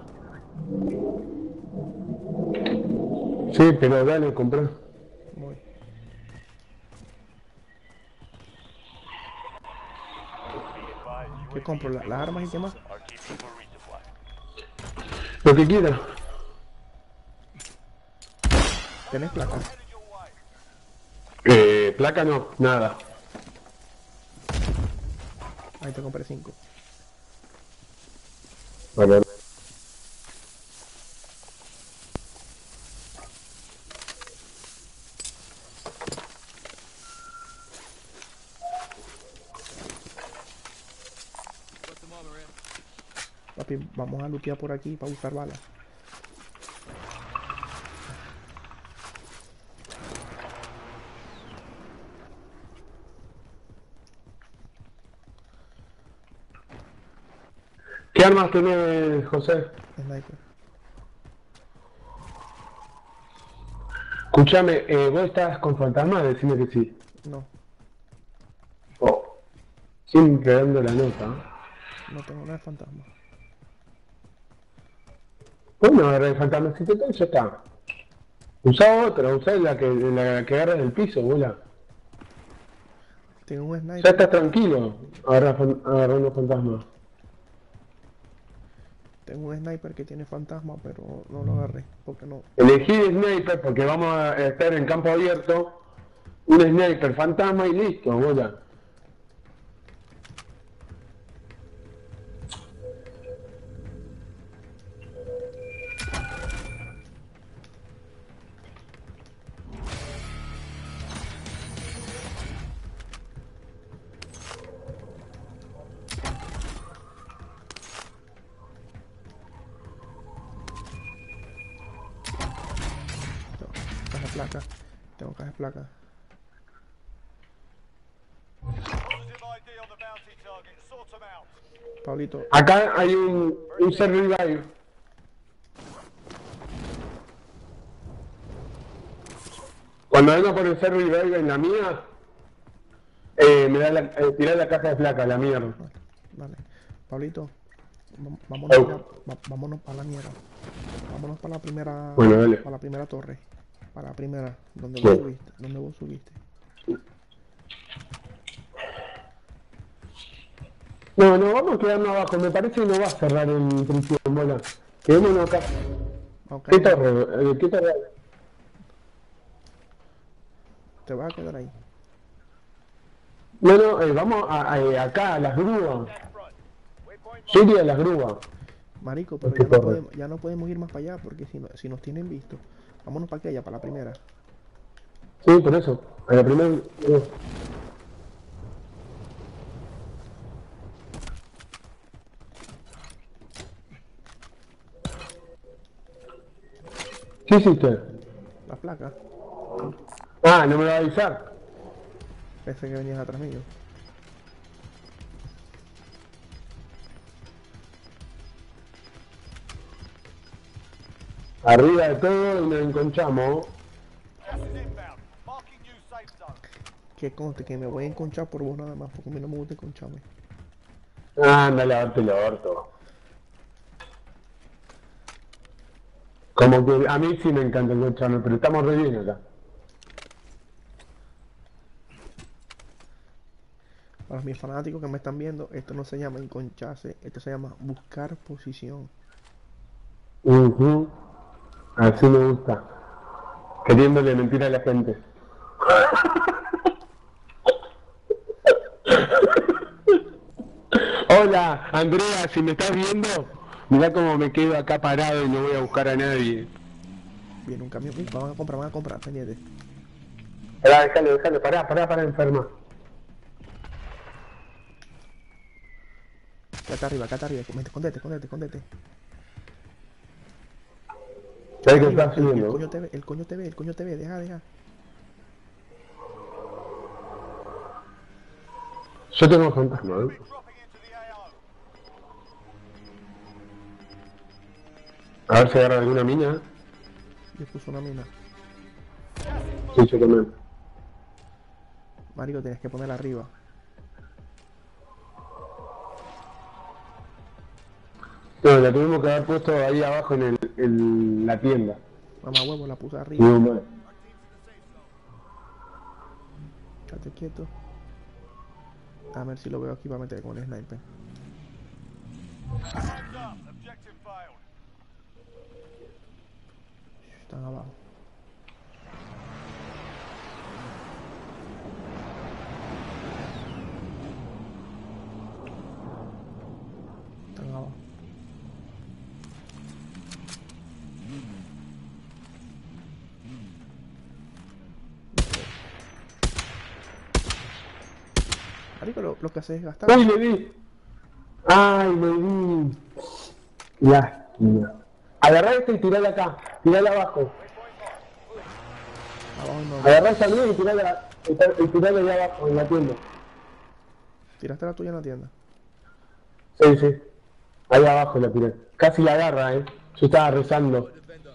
Sí, pero dale, comprá.
Voy. ¿Qué compro? ¿La- ¿Las armas y qué más?
Lo que quieras.
¿Tenés placa?
Eh, placa no, nada.
Ahí te compré cinco.
Vale.
Put some armor in.
Papi, vamos a lootear por aquí para usar balas.
¿Qué armas tenés, José?
Sniper.
Escúchame, eh, ¿vos estás con fantasma? Decime que sí.
No,
Oh. Siempre dando la nota.
no tengo nada de fantasma.
Bueno, agarra el fantasma, si te ya está. Usá otra, usá la que, la que agarras del piso, bola.
Tengo un
Ya
sniper.
estás tranquilo agarra, fan- agarrando fantasmas.
Tengo un sniper que tiene fantasma, pero no lo agarré. Porque no.
Elegí sniper porque vamos a estar en campo abierto. Un sniper fantasma y listo, bola.
Tengo caja de placa. Tengo caja de placa.
Positive I D on the bounty target. Sort them out.
Pablito,
Acá hay un, un ser revive. Cuando venga por el ser revive en la mía, eh, me da la, eh, tirá la caja de placa, la mierda.
vale, vale. Pablito, vam- vámonos,
Oh.
para, va- vámonos para la mierda. Vámonos para la primera.
Bueno, dale.
Para la primera torre. Para la primera, donde
Sí.
vos subiste. Donde vos subiste.
No, no, vamos a quedarnos abajo. Me parece que no va a cerrar en prisión, bola. Quedémonos acá.
Ok,
¿Qué torre? Eh, ¿Qué torre?
te vas a quedar ahí.
No, no, eh, vamos a, a- eh, acá, a las grúas. Yo iría a las grúas.
Marico, pero
¿Qué
ya no,
torre?
podemos, ya no podemos ir más para allá porque si, no, si nos tienen visto. Vámonos para aquella, para la primera.
Sí, por eso. A la primera. no. ¿Qué hiciste?
La placa.
Ah, no me va a avisar.
Pensé que venías atrás mío.
Arriba de todo y nos encontramos.
Gas is inbound. Marking new safe zone.
Que conste que me voy a enconchar por vos nada más, porque a mí no me gusta enconcharme.
Anda a lavarte el orto. Como que a mí sí me encanta encontrarme, pero estamos re bien acá.
Para mis fanáticos que me están viendo, esto no se llama enconcharse, esto se llama buscar posición.
Uh Así me gusta. Queriéndole mentir a la gente. Hola, Andrea, si me estás viendo, mirá cómo me quedo acá parado y no voy a buscar a nadie.
Viene un camión, uy, van a comprar, van a comprar, pendiente.
Pará, déjalo, déjalo, pará, pará, pará, enferma.
Acá arriba, acá arriba, escondete, escondete, escondete.
¿Sabes que
Arriba,
está
el, el
subiendo?
coño te ve, el coño te ve, el coño te ve, deja, deja.
Yo tengo fantasma, ¿eh?
Dropping into the A O.
A ver si agarra alguna mina.
Yo puse una mina.
Sí, yo también.
Marico, tienes que ponerla arriba.
No, la tuvimos que haber puesto ahí abajo en, el, en la tienda.
Mamá huevo, la puse arriba.
No, mal.
Quédate quieto. A ver si lo veo aquí para meter con el sniper.
Time's up. Objective failed.
Están abajo. Están abajo. Marico, lo, lo que hace es gastar.
¡Uy, le di! ¡Ay, le di! Lástima. Agarrá este y tirala acá. Tirala abajo.
Abajo no.
Agarrá esa mía y tirala, y tirala ahí abajo, en la tienda.
¿Tiraste la tuya en la tienda?
Sí, sí. Ahí abajo la tiré. Casi la agarra, eh. Yo estaba rezando.
Defender.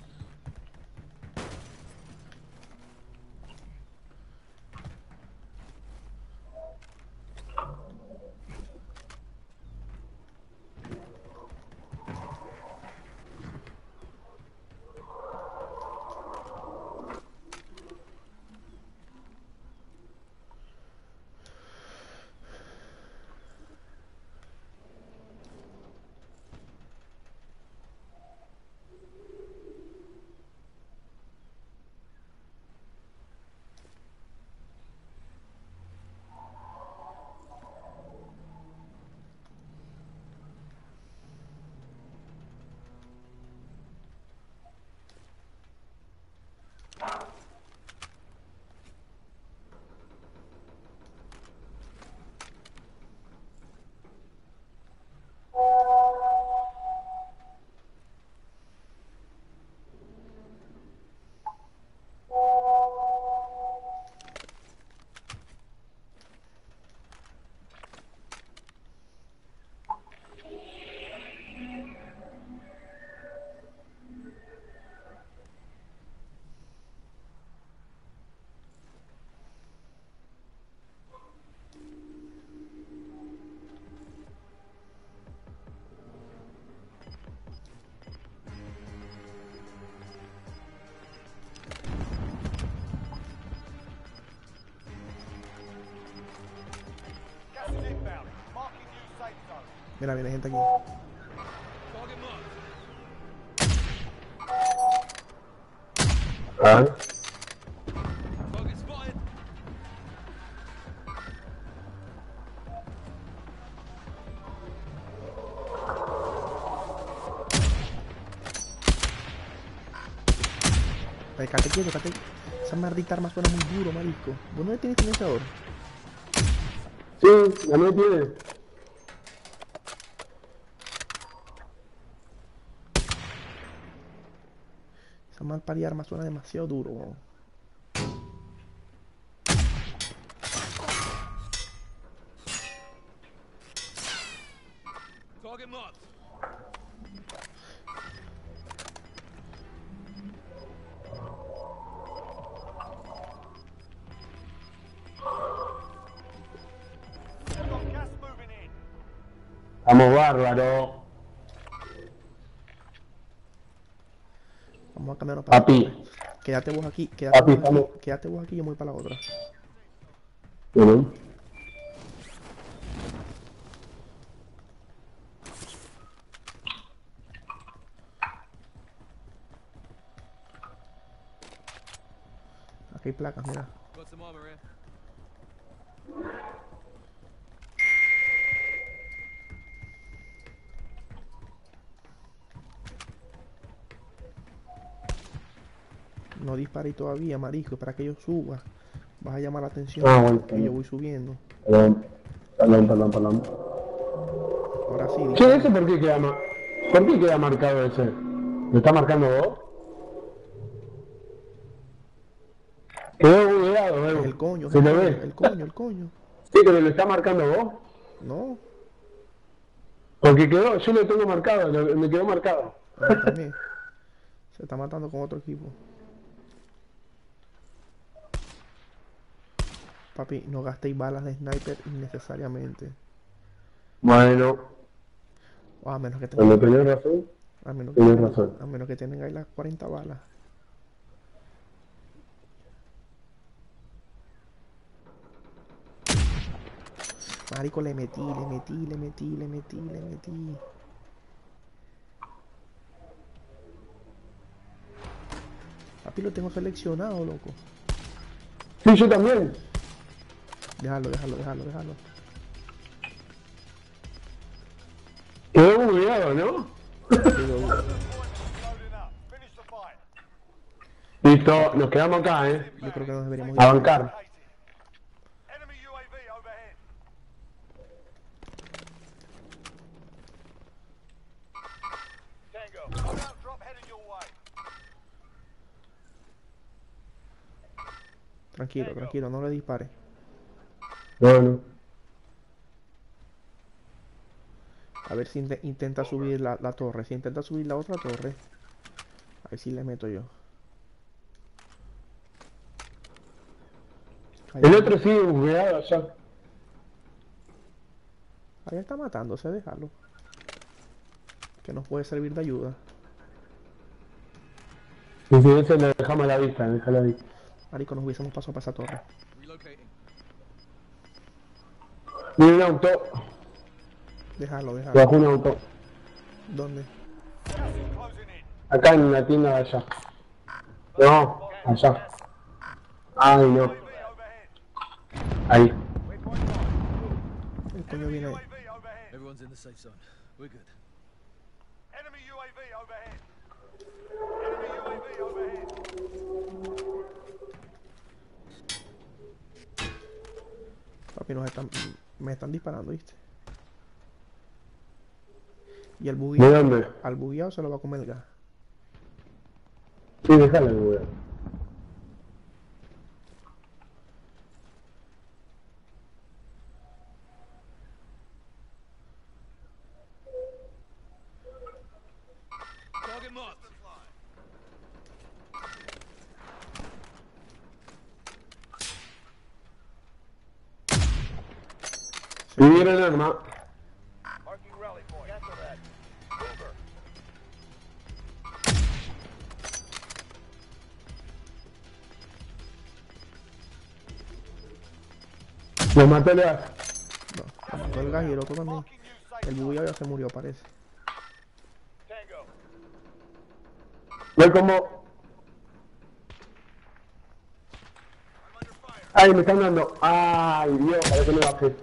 Gas is inbound. Marking new safe zone.
Mira, viene gente aquí.
Target marked.
Ah.
Target spotted.
Ay, quédate quieto, quédate. Esa maldita arma suena muy duro, marisco. ¿Vos no tienes silenciador?
Sí, la mía tiene.
Esa mal parida arma suena demasiado duro, weón.
Target marked.
We've got gas moving in.
Vamos bárbaro.
Vamos a cambiarnos para
Papi.
la otra. Quédate vos aquí, quédate
Papi,
vos aquí,
estamos-
quédate vos aquí, yo me voy para la otra.
Bueno.
Aquí hay placas, mira.
Got some armor here.
No disparé todavía, marisco, para que yo suba. Vas a llamar la atención.
Ah, bueno,
que yo voy subiendo.
Perdón, perdón, perdón, perdón.
Ahora sí,
Che,
dispara.
¿ese por qué queda, ma- ¿por qué queda marcado ese? ¿Lo está marcando vos? Quedó bugueado,
Es
eh.
el coño, es
¿Se
el
lo
coño,
ve?
el coño, el coño.
Sí, pero lo está marcando vos.
No,
Porque quedó, yo lo tengo marcado, lo- me quedó marcado.
a mí también. Se está matando con otro equipo. Papi, no gastéis balas de sniper innecesariamente.
Bueno,
O a menos que
cuando
tengan,
tenés razón,
a menos que,
tenés razón.
a menos que tengan ahí las cuarenta balas. Marico, le metí, le metí, le metí, le metí, le metí. Papi, lo tengo seleccionado, loco.
Sí, yo también.
Déjalo, déjalo, déjalo, déjalo.
Quedó bugueado, ¿no?
Digo,
Loading up. Finish the fight.
Listo, nos quedamos acá, eh.
yo creo que nos deberíamos ir.
A bancar.
Enemy U A V overhead. Tango. Ground drop headed your way.
Tranquilo, tranquilo, no le dispare.
No, no.
A ver si inte- intenta subir la, la torre. Si intenta subir la otra torre, a ver si le meto yo. Ahí,
El otro sigue bugueado allá.
ahí está matándose, déjalo. Que nos puede servir de ayuda.
Sí, sí, ese lo dejamos a la vista, déjalo ahí.
Marico, nos hubiésemos pasado para esa torre.
Relocating.
Viene un auto,
Déjalo, déjalo.
bajó un auto.
¿Dónde?
Closing in.
Acá en la tienda de allá. No, allá. Ay, no.
U A V overhead.
Ahí.
El coño viene ahí.
U A V overhead.
Everyone's in the safe zone. We're good.
Enemy U A V overhead. Enemy U A V overhead.
Papi, nos están, me están disparando, ¿viste? Y el bugueado,
¿De dónde?
al bugueado se lo va a comer el gas.
Sí, déjalo, bugueado.
Target marked.
Pidieron arma.
Marking rally point. Cancel that. Mover.
Lo mató el gas.
No, lo mató el gas y el otro también.
Marking new safe
El
zone.
bugueado ya se murió, parece.
Tango.
Voy como... Ay, me están dando. Ay, Dios, parece que me bajé.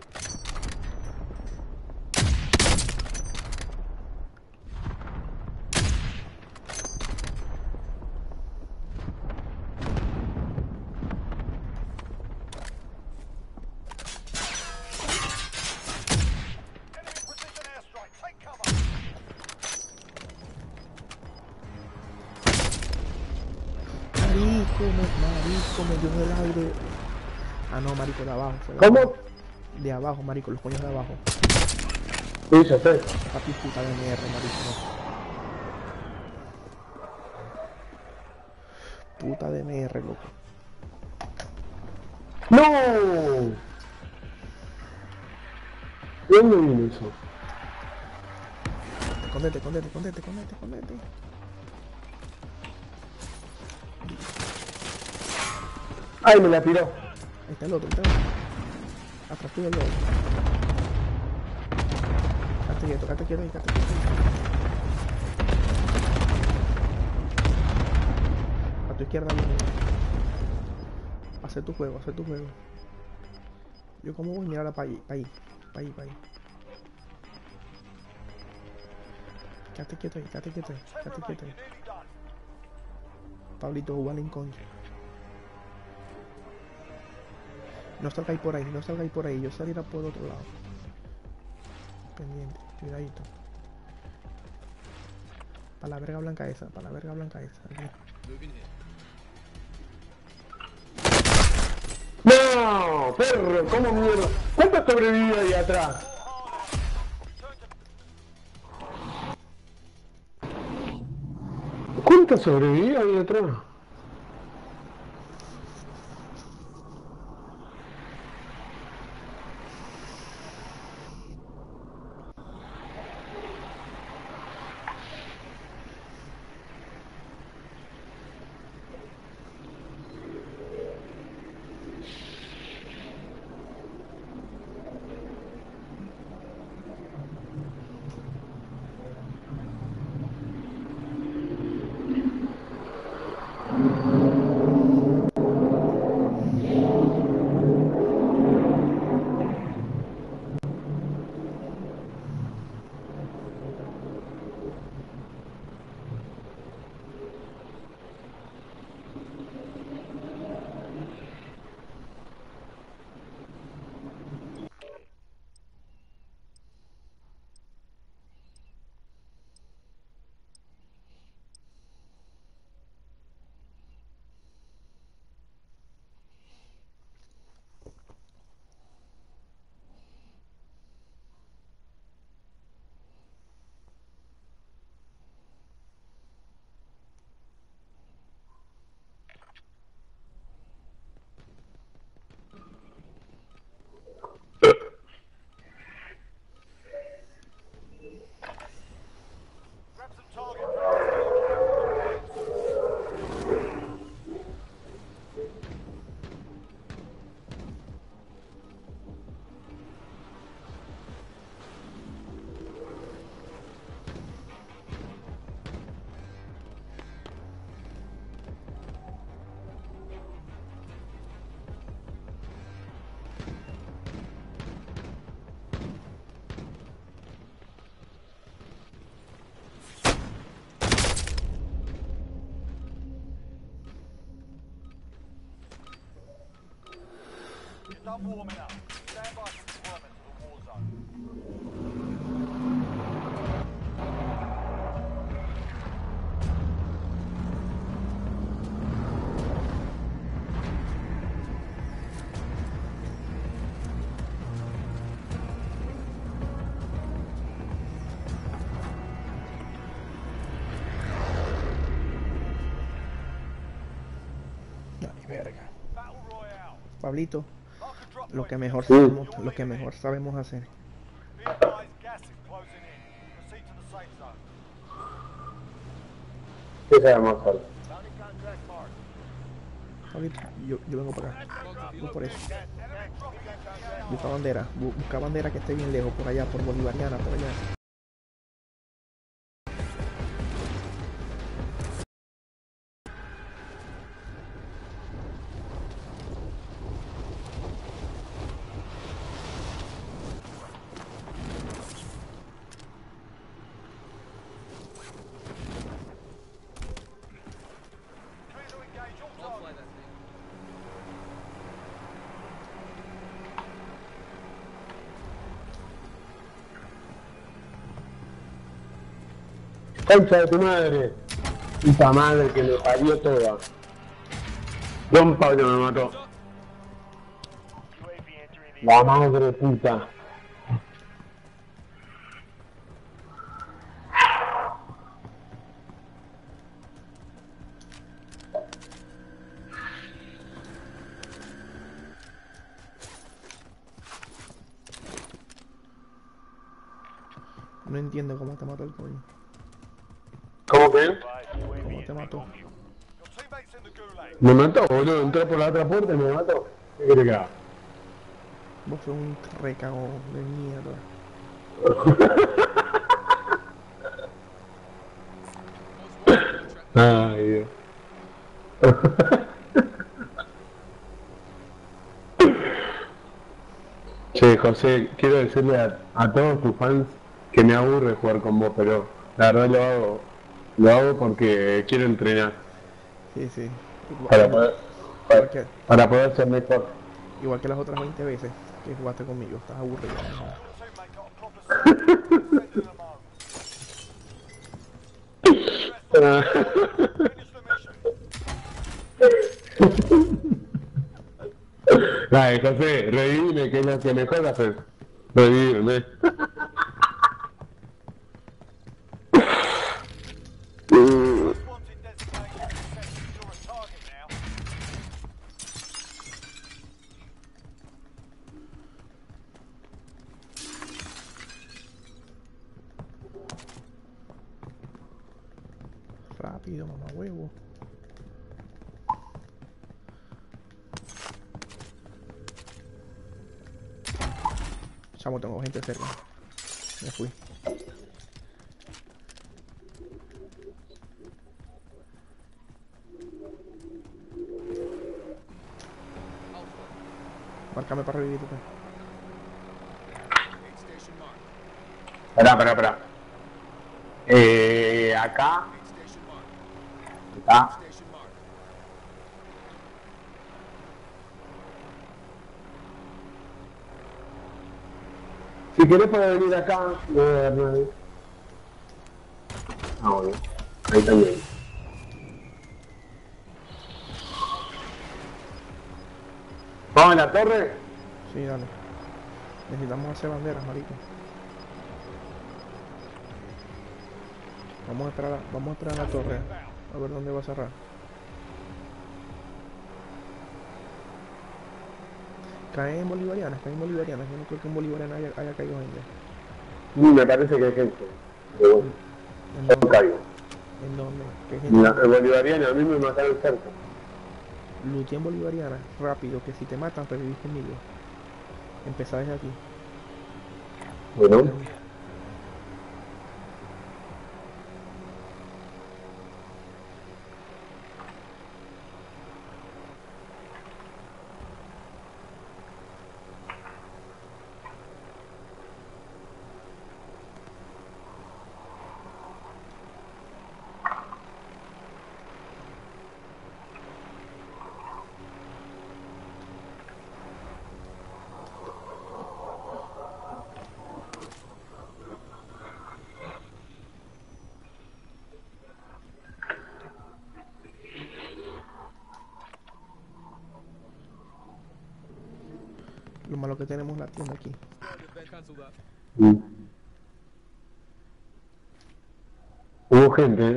Enemy precision airstrike. Take cover.
Marico, me, marico, me dio en el aire. Ah, no, marico, de abajo. fue de
¿Cómo?
abajo. De abajo, marico, los coños de abajo.
Sí, ya sé.
Papi, puta de mierda, marico. No. Puta de M R, loco.
¡No! ¿De dónde viene eso?
Escondete, escondete, escondete, escondete, escondete.
Ay, me la tiró.
Ahí está el otro, ahí está el otro. Atrás tuyo el otro. Quédate quieto, quédate quieto ahí, quédate quieto ahí. A tu izquierda viene. Hacer tu juego, hacer tu juego. Yo como voy, mira para ahí, para ahí, para ahí, para ahí. Quédate quieto ahí, quédate quieto ahí,
Ten
quédate quieto
remain,
ahí.
you're nearly done.
Pablito, jugar en contra. No salgáis por ahí, no salgáis por ahí, yo saliré por otro lado. Pendiente, cuidadito. Para la verga blanca esa, para la verga blanca esa. Aquí.
Moving here.
¡No! ¡Perro! ¿Cómo mierda? ¿Cuánto sobrevivió ahí atrás? ¿Cuánto sobrevivió ahí atrás?
Grab some target practice. You're done warming up. Stand by for deployment to the war zone.
Ay, verga.
Battle Royale.
Pablito,
Mark a drop
lo que
point.
mejor
Sí.
sabemos, lo que mejor sabemos hacer.
Be advised, gas is closing in. Proceed to the safe zone.
¿Qué sabemos hacer?
Bounty contract marked.
Pablito, yo, yo vengo para acá. Voy por eso.
Enemy dropping contract.
Busca bandera, bu- busca bandera que esté bien lejos, por allá, por Bolivariana, por allá.
Clear to engage all
I'll fly
targets.
that thing.
Concha de tu madre. Puta madre que me parió toda. Don Pablo me mató. La madre puta.
No entiendo cómo te mató el coño.
¿Cómo que?
¿Cómo te mató?
Your teammates in the gulag.
Me mató, boludo. Entré por la otra puerta y me mató. ¿Qué crees que haga?
Vos sos un recagón de mierda.
Ay, Dios. José, quiero decirle a, a todos tus fans que me aburre jugar con vos, pero la verdad lo hago, lo hago porque quiero entrenar
Sí, sí.
para
Igual,
poder,
igual
para,
que,
para poder ser mejor.
igual que las otras veinte veces que jugaste conmigo. Estás aburrido.
Your teammate got a proper start. Sending them home. Finish the mission.
Dale, José, revivime, que es lo que mejor haces. Revivime.
Most wanted designation is set. You're a target now.
Rápido, mamá huevo. Chamo, tengo gente cerca. Me fui. Márcame para revivirte.
Aid station marked.
Pará, pará, pará. Eh, acá,
Aid station marked.
acá.
Station marked.
Si querés puedes venir acá, no debe haber nadie. Ah, bueno. Ahí también. ¿Vamos a la torre?
Sí, dale. Necesitamos hacer banderas, marico. Vamos a esperar, a- vamos a esperar a la torre. A ver dónde va a cerrar. Caen en bolivarianas, caen en bolivarianas. Yo no creo que en bolivariana haya, haya caído gente.
Sí, me parece que hay gente. Pero bueno,
¿En
yo
dónde?
caigo.
¿En dónde? ¿Qué
La
gente?
bolivariana, a mí me mataron cerca.
Luteé en bolivariana. Rápido, que si te matan, revivís conmigo. Empezá desde aquí.
Bueno,
Lo malo que tenemos la tienda aquí.
Cancel that.
mm. Hubo gente, ¿eh?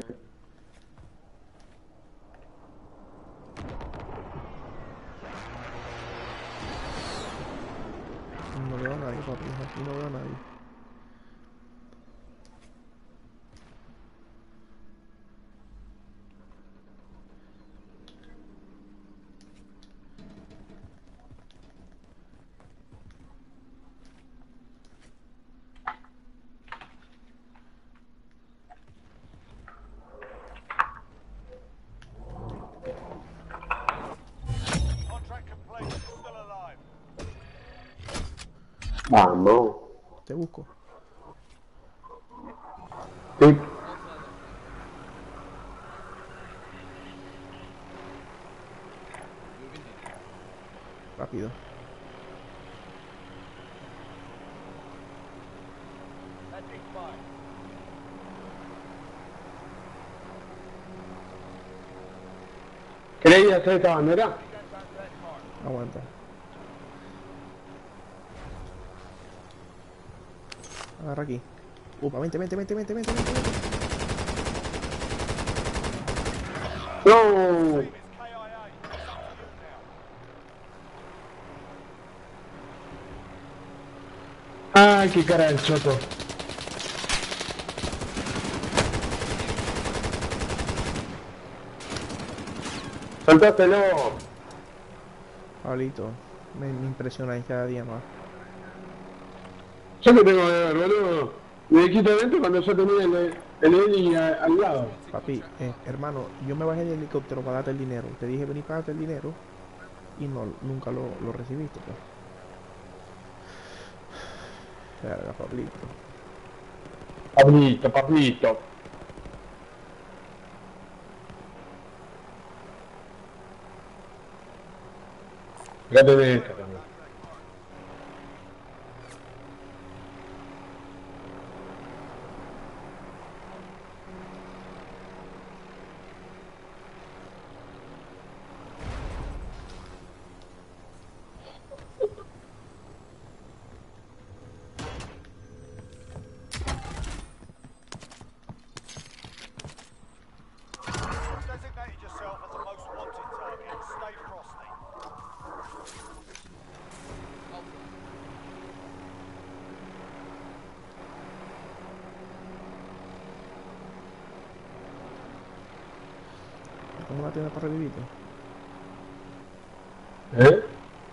No veo a nadie, papi. Aquí no veo a nadie.
Contract complete. Still alive.
Vamos.
Te busco.
Sí.
Rápido.
¿Querés ir a hacer esta bandera?
Aguanta. Agarra aquí. Upa, vente, vente, vente, vente, vente, vente, vente.
No.
Team is K I A. It's up to you now.
Ay, qué cara del choto. Soltáselo.
Pablito, me, me impresionáis cada día más.
Yo que tengo que ver, boludo. Me dijiste adentro cuando yo tenía el, el Eli a- al lado.
Papi, eh, hermano, yo me bajé del helicóptero para darte el dinero. Te dije, vení para darte el dinero. Y no, nunca lo, lo recibiste, pues. Verga, Pablito.
Pablito, Pablito. Fíjate de esta también.
Designated yourself as the most wanted target. Stay frosty.
¿Cómo la tiene para revivirte?
¿Eh?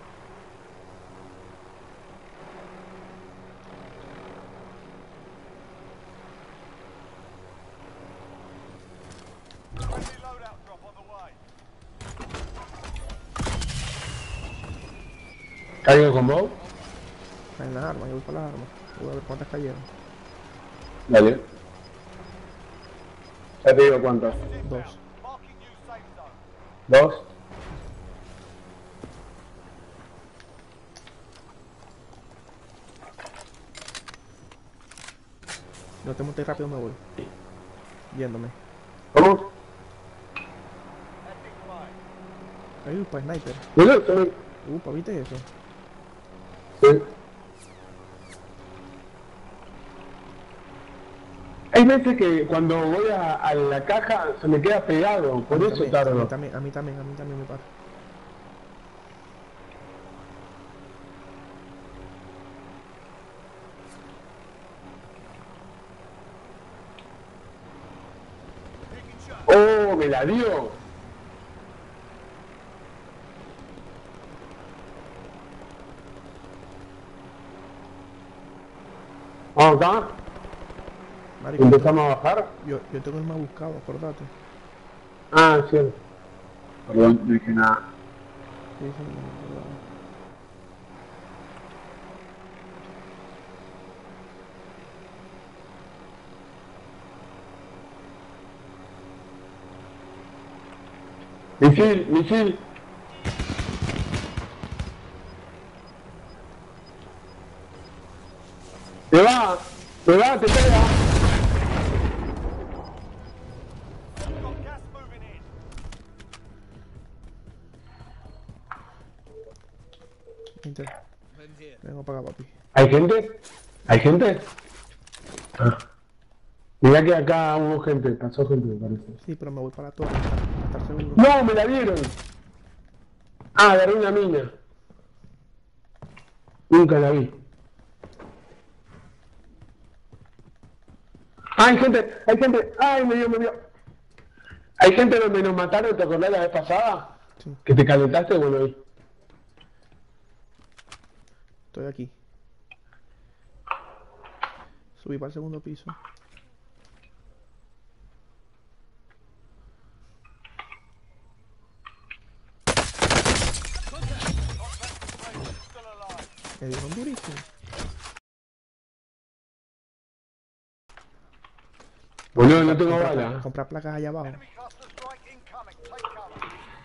Friendly loadout drop on the way.
¿Caigo con vos?
Caen las armas, yo voy para las armas. Voy a ver cuántas cayeron.
Dale. Ya te digo cuántas.
Dos.
Marking new safe zone.
Dos.
No te montes rápido, me voy. Yéndome.
¿Cómo?
Epic fire.
Ahí, upa, sniper.
Mira, estoy...
Upa, ¿viste eso?
Sí. Hay veces que cuando voy a, a la caja se me queda pegado, por
A mí
eso
también, A mí
tardo.
también, a mí también, a mí también me pasa.
¡Oh, me la dio! Vamos acá,
Marico,
empezamos a bajar.
yo, yo tengo el más buscado, acordate.
Ah, sí. Perdón, no dije nada.
Sí, sí, me acordaba.
Misil, misil. Te va, te va, te pega.
You've got gas moving in.
Inter,
Men here.
vengo para acá, papi.
¿Hay gente? ¿Hay gente? Ah. Mira que acá hubo gente, pasó gente, me parece.
Sí, pero me voy para la torre, para estar seguro.
¡No, me la dieron! Ah, agarré una mina. Nunca la vi. Ah, hay gente, hay gente. ¡Ay, me dio, me dio! Hay gente donde nos mataron, ¿te acordás la vez pasada?
Sí.
Que te calentaste, bueno, ahí.
Estoy aquí. Subí para el segundo piso.
Still alive.
Me dieron durísimo.
Boludo, no tengo
Comprar,
bala.
comprar placas allá abajo.
Enemy cluster strike incoming. Take cover.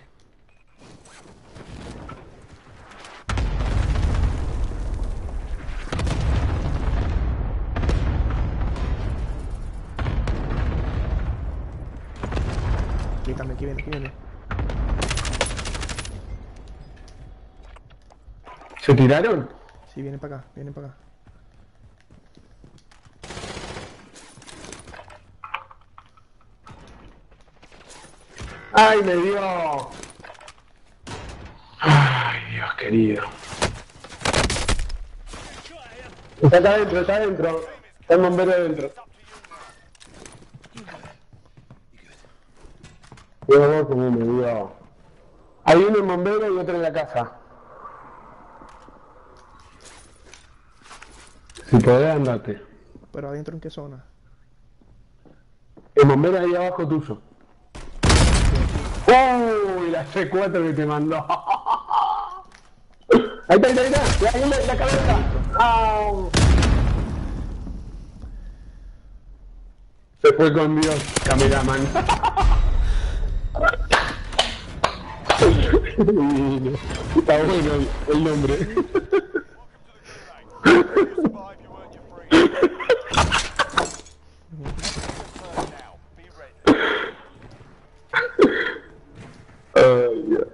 Aquí también, aquí viene, aquí viene.
¿Se tiraron?
Sí, vienen para acá, vienen para acá.
¡Ay, me dio! ¡Ay, Dios querido! Está acá adentro, está adentro. Está el bombero adentro. Mira vos cómo me dio. Hay uno en bombero y otro en la casa. Si podés, andate.
Pero adentro, ¿en qué zona?
El bombero ahí abajo tuyo. ¡Uy! La C cuatro que te mandó. Ahí está, ahí está, ahí está. Ahí en la, la cabeza. ¡Ah! Se fue con Dios, cameraman. Está bueno el, el nombre.
Survive, you earn your freedom. Turn now. Be ready.
Ay, Dios.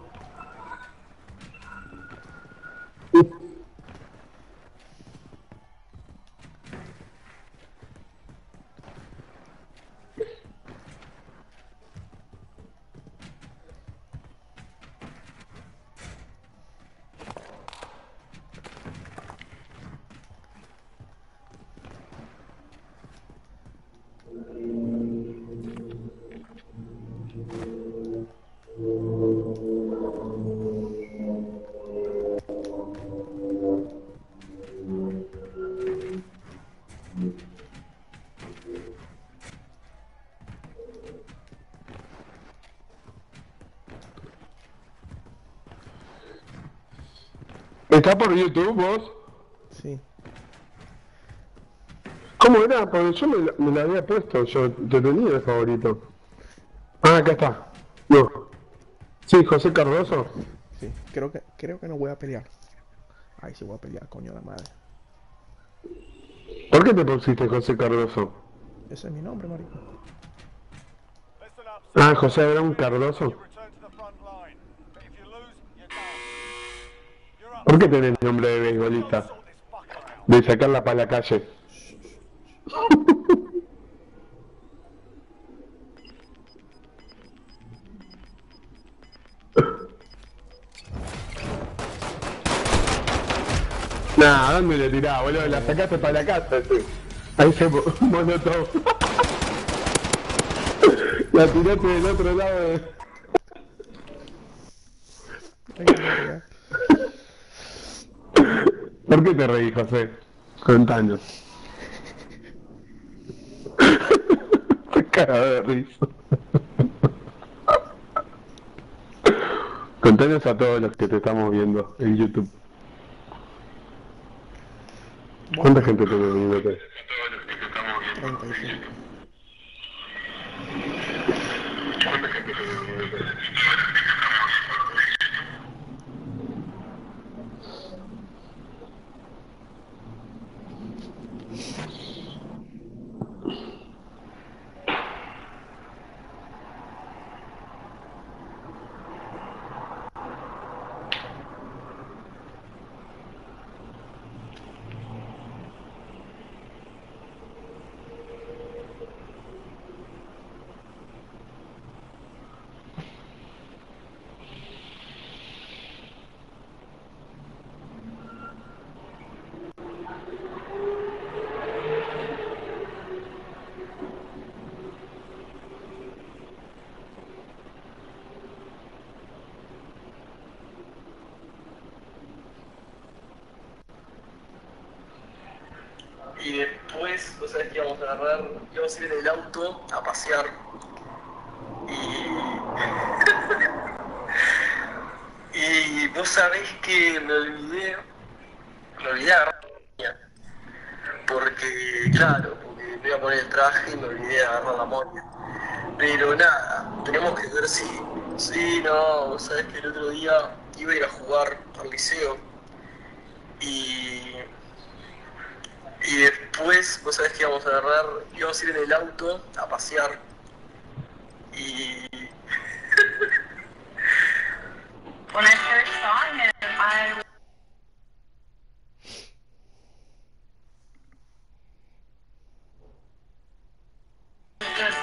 ¿Está por YouTube vos?
Sí.
¿Cómo era? Porque yo me, la- me la había puesto, yo te tenía de favorito. Ah, acá está. No. Sí, José Cardoso.
Sí. Creo que, creo que no voy a pelear. Ay, sí voy a pelear, coño la madre.
¿Por qué te pusiste José Cardoso?
Ese es mi nombre, marico.
Listen up,
Ah, José Abraham Cardoso.
you return to the front line. But if you lose, you're done. You're up.
¿Por qué tenés nombre de beisbolista?
Sort this fucker out.
De sacarla para la calle. Nah, ¿dónde le tirás, boludo? La sacaste para la casa, sí. Ahí se mo- molotov. La tiraste del otro lado de...
Ay, qué verga.
¿Por qué te reís, José? Contanos. Te caga de risa. Contanos a todos los que te estamos viendo en YouTube. ¿Cuánta gente te ve viéndote?
treinta y cinco.
Y después, vos sabés que íbamos a agarrar, íbamos a ir en el auto a pasear. Y. y vos sabés que me olvidé. Me olvidé de agarrar la moña. Porque, claro, porque me iba a poner el traje y me olvidé de agarrar la moña. Pero nada, tenemos que ver si. Sí, no, vos sabés que el otro día iba a ir a jugar al liceo. Y. Y después, vos sabés que íbamos a agarrar, íbamos a ir en el auto a pasear. Y.
When I first saw him, I was just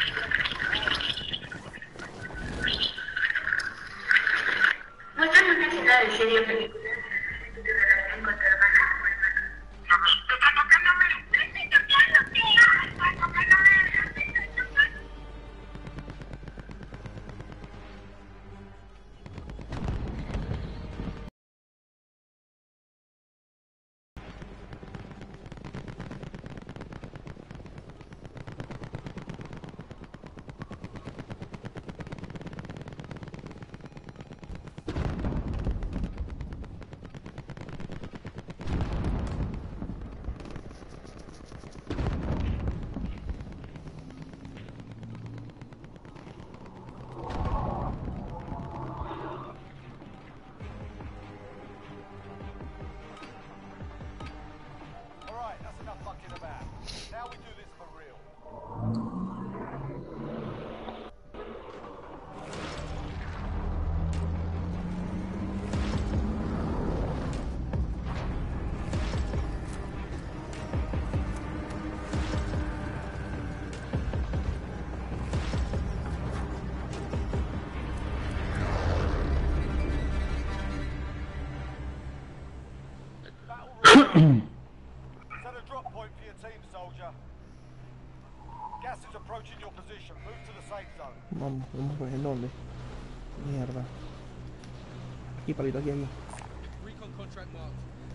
Take your gear and weapons. Set a drop point for your team, soldier. Gas is approaching your position. Move to the safe zone.
Vamos, vamos a ver en dónde. Mierda. Aquí, palito, aquí, aquí.
Recon contract marked.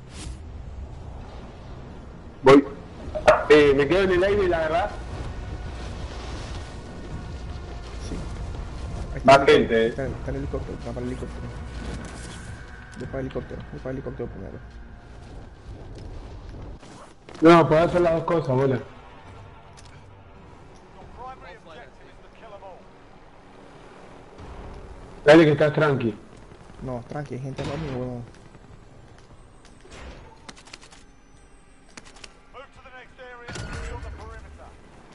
Voy. Eh, me quedo en el aire, la verdad.
Sí. Ahí
Va
el helicóptero,
gente, eh.
Está, está el helicóptero, va para el helicóptero. Voy para el helicóptero, voy para el helicóptero primero.
No, puedo hacer las dos cosas, bola.
Your primary objective is to kill them all.
Dale que estás tranqui.
No, tranqui, hay gente al lado mío, huevón.
Move to the next area and secure the perimeter.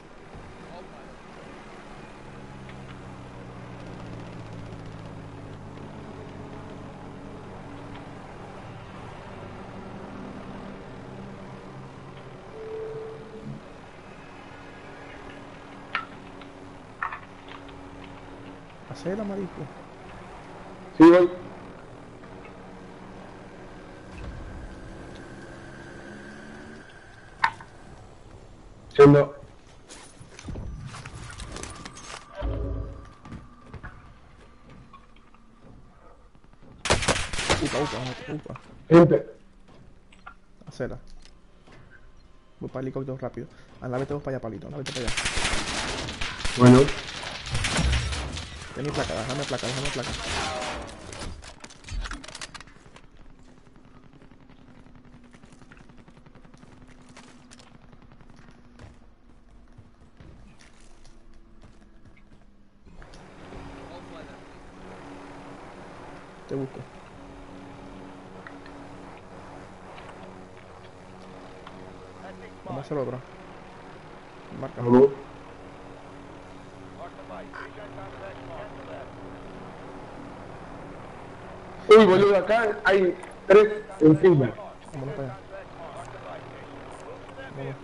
Hacela, marico.
Sí, voy. Siendo.
Upa, upa, upa.
Gente.
Hacela. Voy para el helicóptero rápido. Anda, vete vos para allá, palito. Anda, vete para allá.
Bueno.
Ten mi placa, déjame placa, déjame placa. Te busco. Vamos a hacer otro. Marca.
Vamos. Uy, boludo, acá hay tres encima.
Vámonos para allá. Vamos.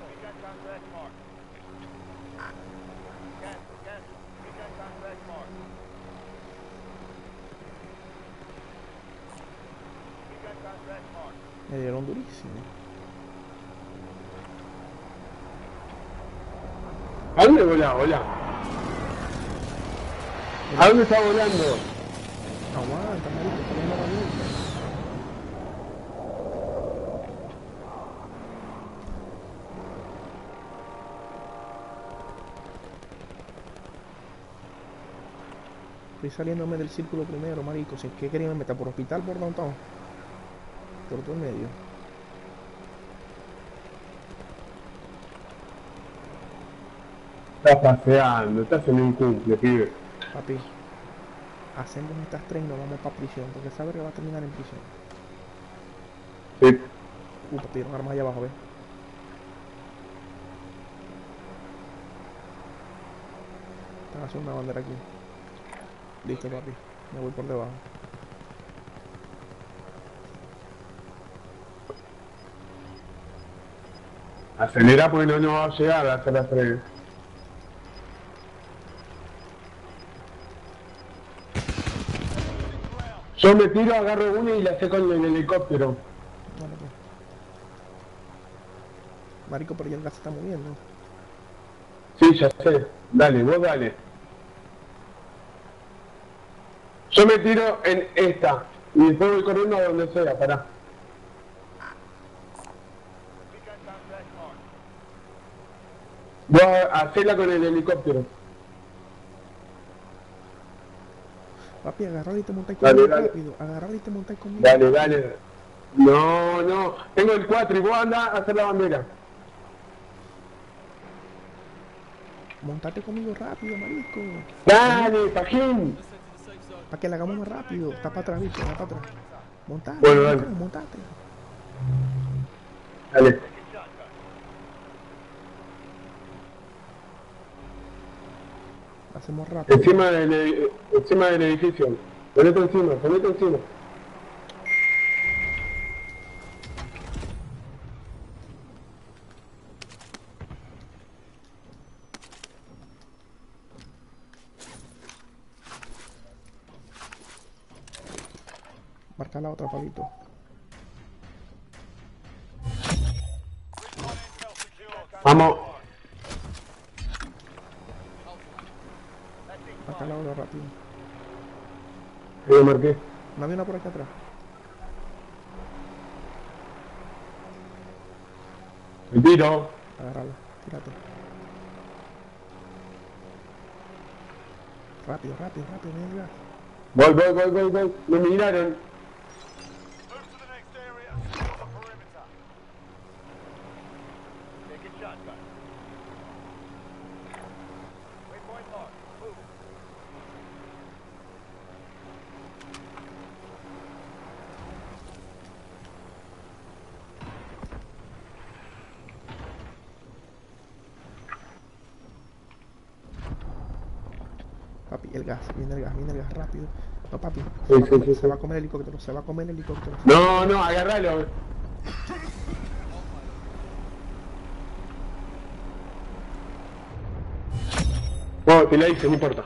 Me dieron durísimo.
¿A dónde volá, volá? ¿A dónde está volando?
Aguanta, marico, está viendo la luz. Estoy saliéndome del círculo primero, marico. Si es que quería meter por hospital, por downtown. Por todo el medio.
Estás paseando, estás en un cumple, pibe.
Papi, hacemos estas tres y nos vamos para prisión, porque sabe que va a terminar en prisión.
Sí.
Uh, papi, tiraron armas allá abajo, ¿ves? Están haciendo una bandera aquí. Listo, papi. Me voy por debajo.
Acelera porque no nos va a llegar a hacer las tres. Yo me tiro, agarro una y la sé con el helicóptero.
Dale, pues. Marico, pero ya el gas se está moviendo.
Sí, ya sé. Dale, vos dale. Yo me tiro en esta. Y después voy corriendo a donde sea, pará. Vos hacela con el helicóptero.
Papi, agarralo y te montáis
Dale,
conmigo
dale.
rápido. Agarralo y te montáis conmigo.
Dale, dale. No, no. Tengo el cuatro y vos andá a hacer la bandera.
Montate conmigo rápido, marico.
Dale, pajín.
Para que la hagamos más rápido. Está para atrás, bicho, está para atrás. Montate,
Bueno, dale.
montate, montate.
Dale.
Hacemos rápido.
Encima del, edi- encima del edificio. Ponete encima, ponete encima.
Marca la otra, Pablito.
Vamos.
Acá al lado rápido.
Ahí lo marqué.
No había una por acá atrás.
Me tiro.
Agárrala, tírate. Rápido, rápido, rápido, ven el gas.
Voy, voy, voy, voy, voy. Me miraron.
Move to the next area and secure the perimeter. Taking shotgun. Waypoint marked. Move.
Papi, el gas, viene el gas, viene el gas, rápido. No, papi,
Sí,
se, va, a
sí,
comer,
sí,
se
sí.
va a comer el helicóptero, se va a comer el helicóptero.
No, no, agárralo. No, te la hice, no importa.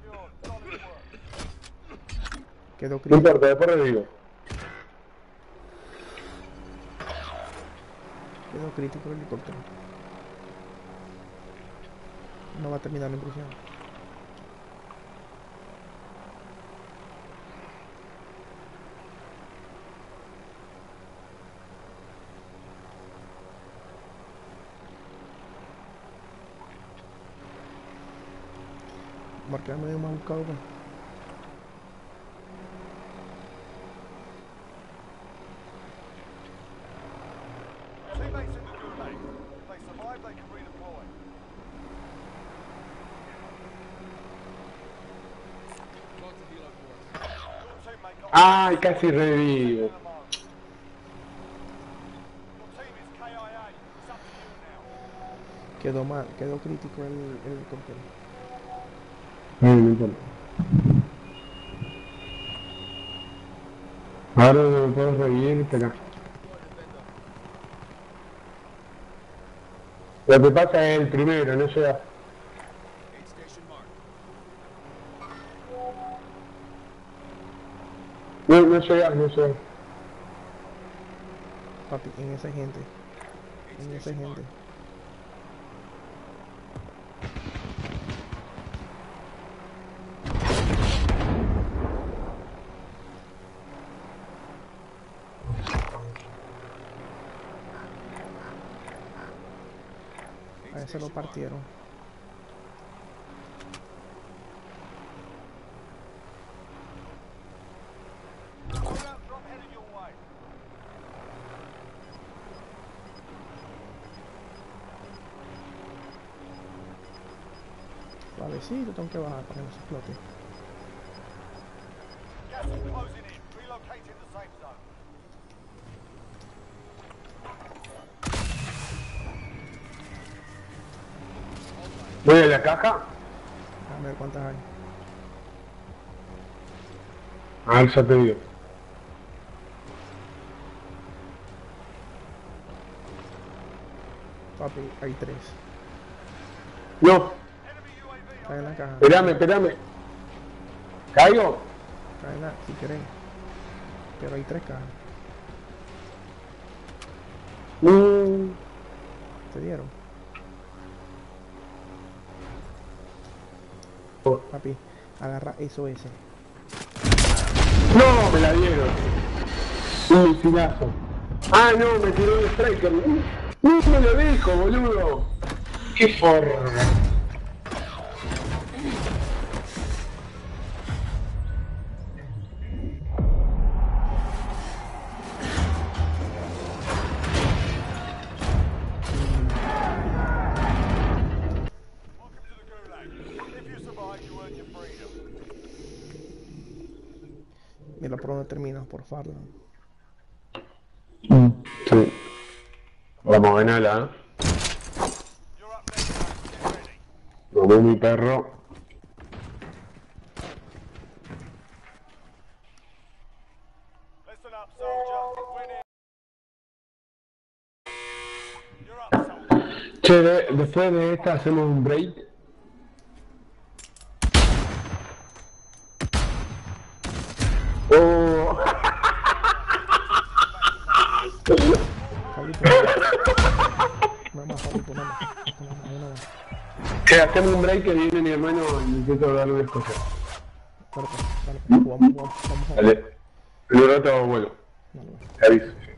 Quedó
No
crítico.
importa, después revivo.
Quedó crítico el helicóptero. No va a terminar la intrusión. Marcame más buscado, pues.
Teammates in the gulag. If they survive, they can redeploy.
Talk to Helo Force.
Your teammate got
Ay, casi revivo.
Your team is K I A. It's up to you now.
Quedó mal, quedó crítico el, el helicóptero.
No, no importa. Ahora no me puedo revivir, espera. Lo que pasa es el primero, no llega.
Aid station marked.
No, no llega, no llega.
Papi, en esa gente. En esa gente. A ese lo partieron.
Loadout drop headed your way.
Suavecito, tengo que bajar para que no se explote.
Gas is closing in. Relocating the safe zone.
Voy a la caja.
Déjame ver cuántas hay.
A ver, ya te digo.
Papi, hay tres.
No,
Enemy U A V
Cae en la caja.
espérame, espérame. ¿Caigo?
Cae en la, si querés. Pero hay tres cajas.
Mm,
¿Te dieron?
oh,
Papi, agarra eso ese.
no, me la dieron. Un misilazo. Ah, no, me tiró un striker. Mm, No me lo dejo, boludo. Qué forra.
Welcome to the gulag. If you survive, you earn your freedom.
Mira por dónde termina, por Farland.
Sí. Vamos a ganarla, ¿eh?
You're up next, mate. Get ready.
Vamos, mi perro.
Listen up, soldier. Win it. You're up, soldier.
Che, de- después de esta hacemos un break. Oh.
Pablito, Una más, papi, una más. Una más, una más.
Che, hacemos un break que viene mi hermano y necesito darle unas cosas.
Dale, pues, dale, pues. Vamos, vamos, vamos, vamos.
Dale. En un rato, bueno.
Dale, pues.
Te aviso.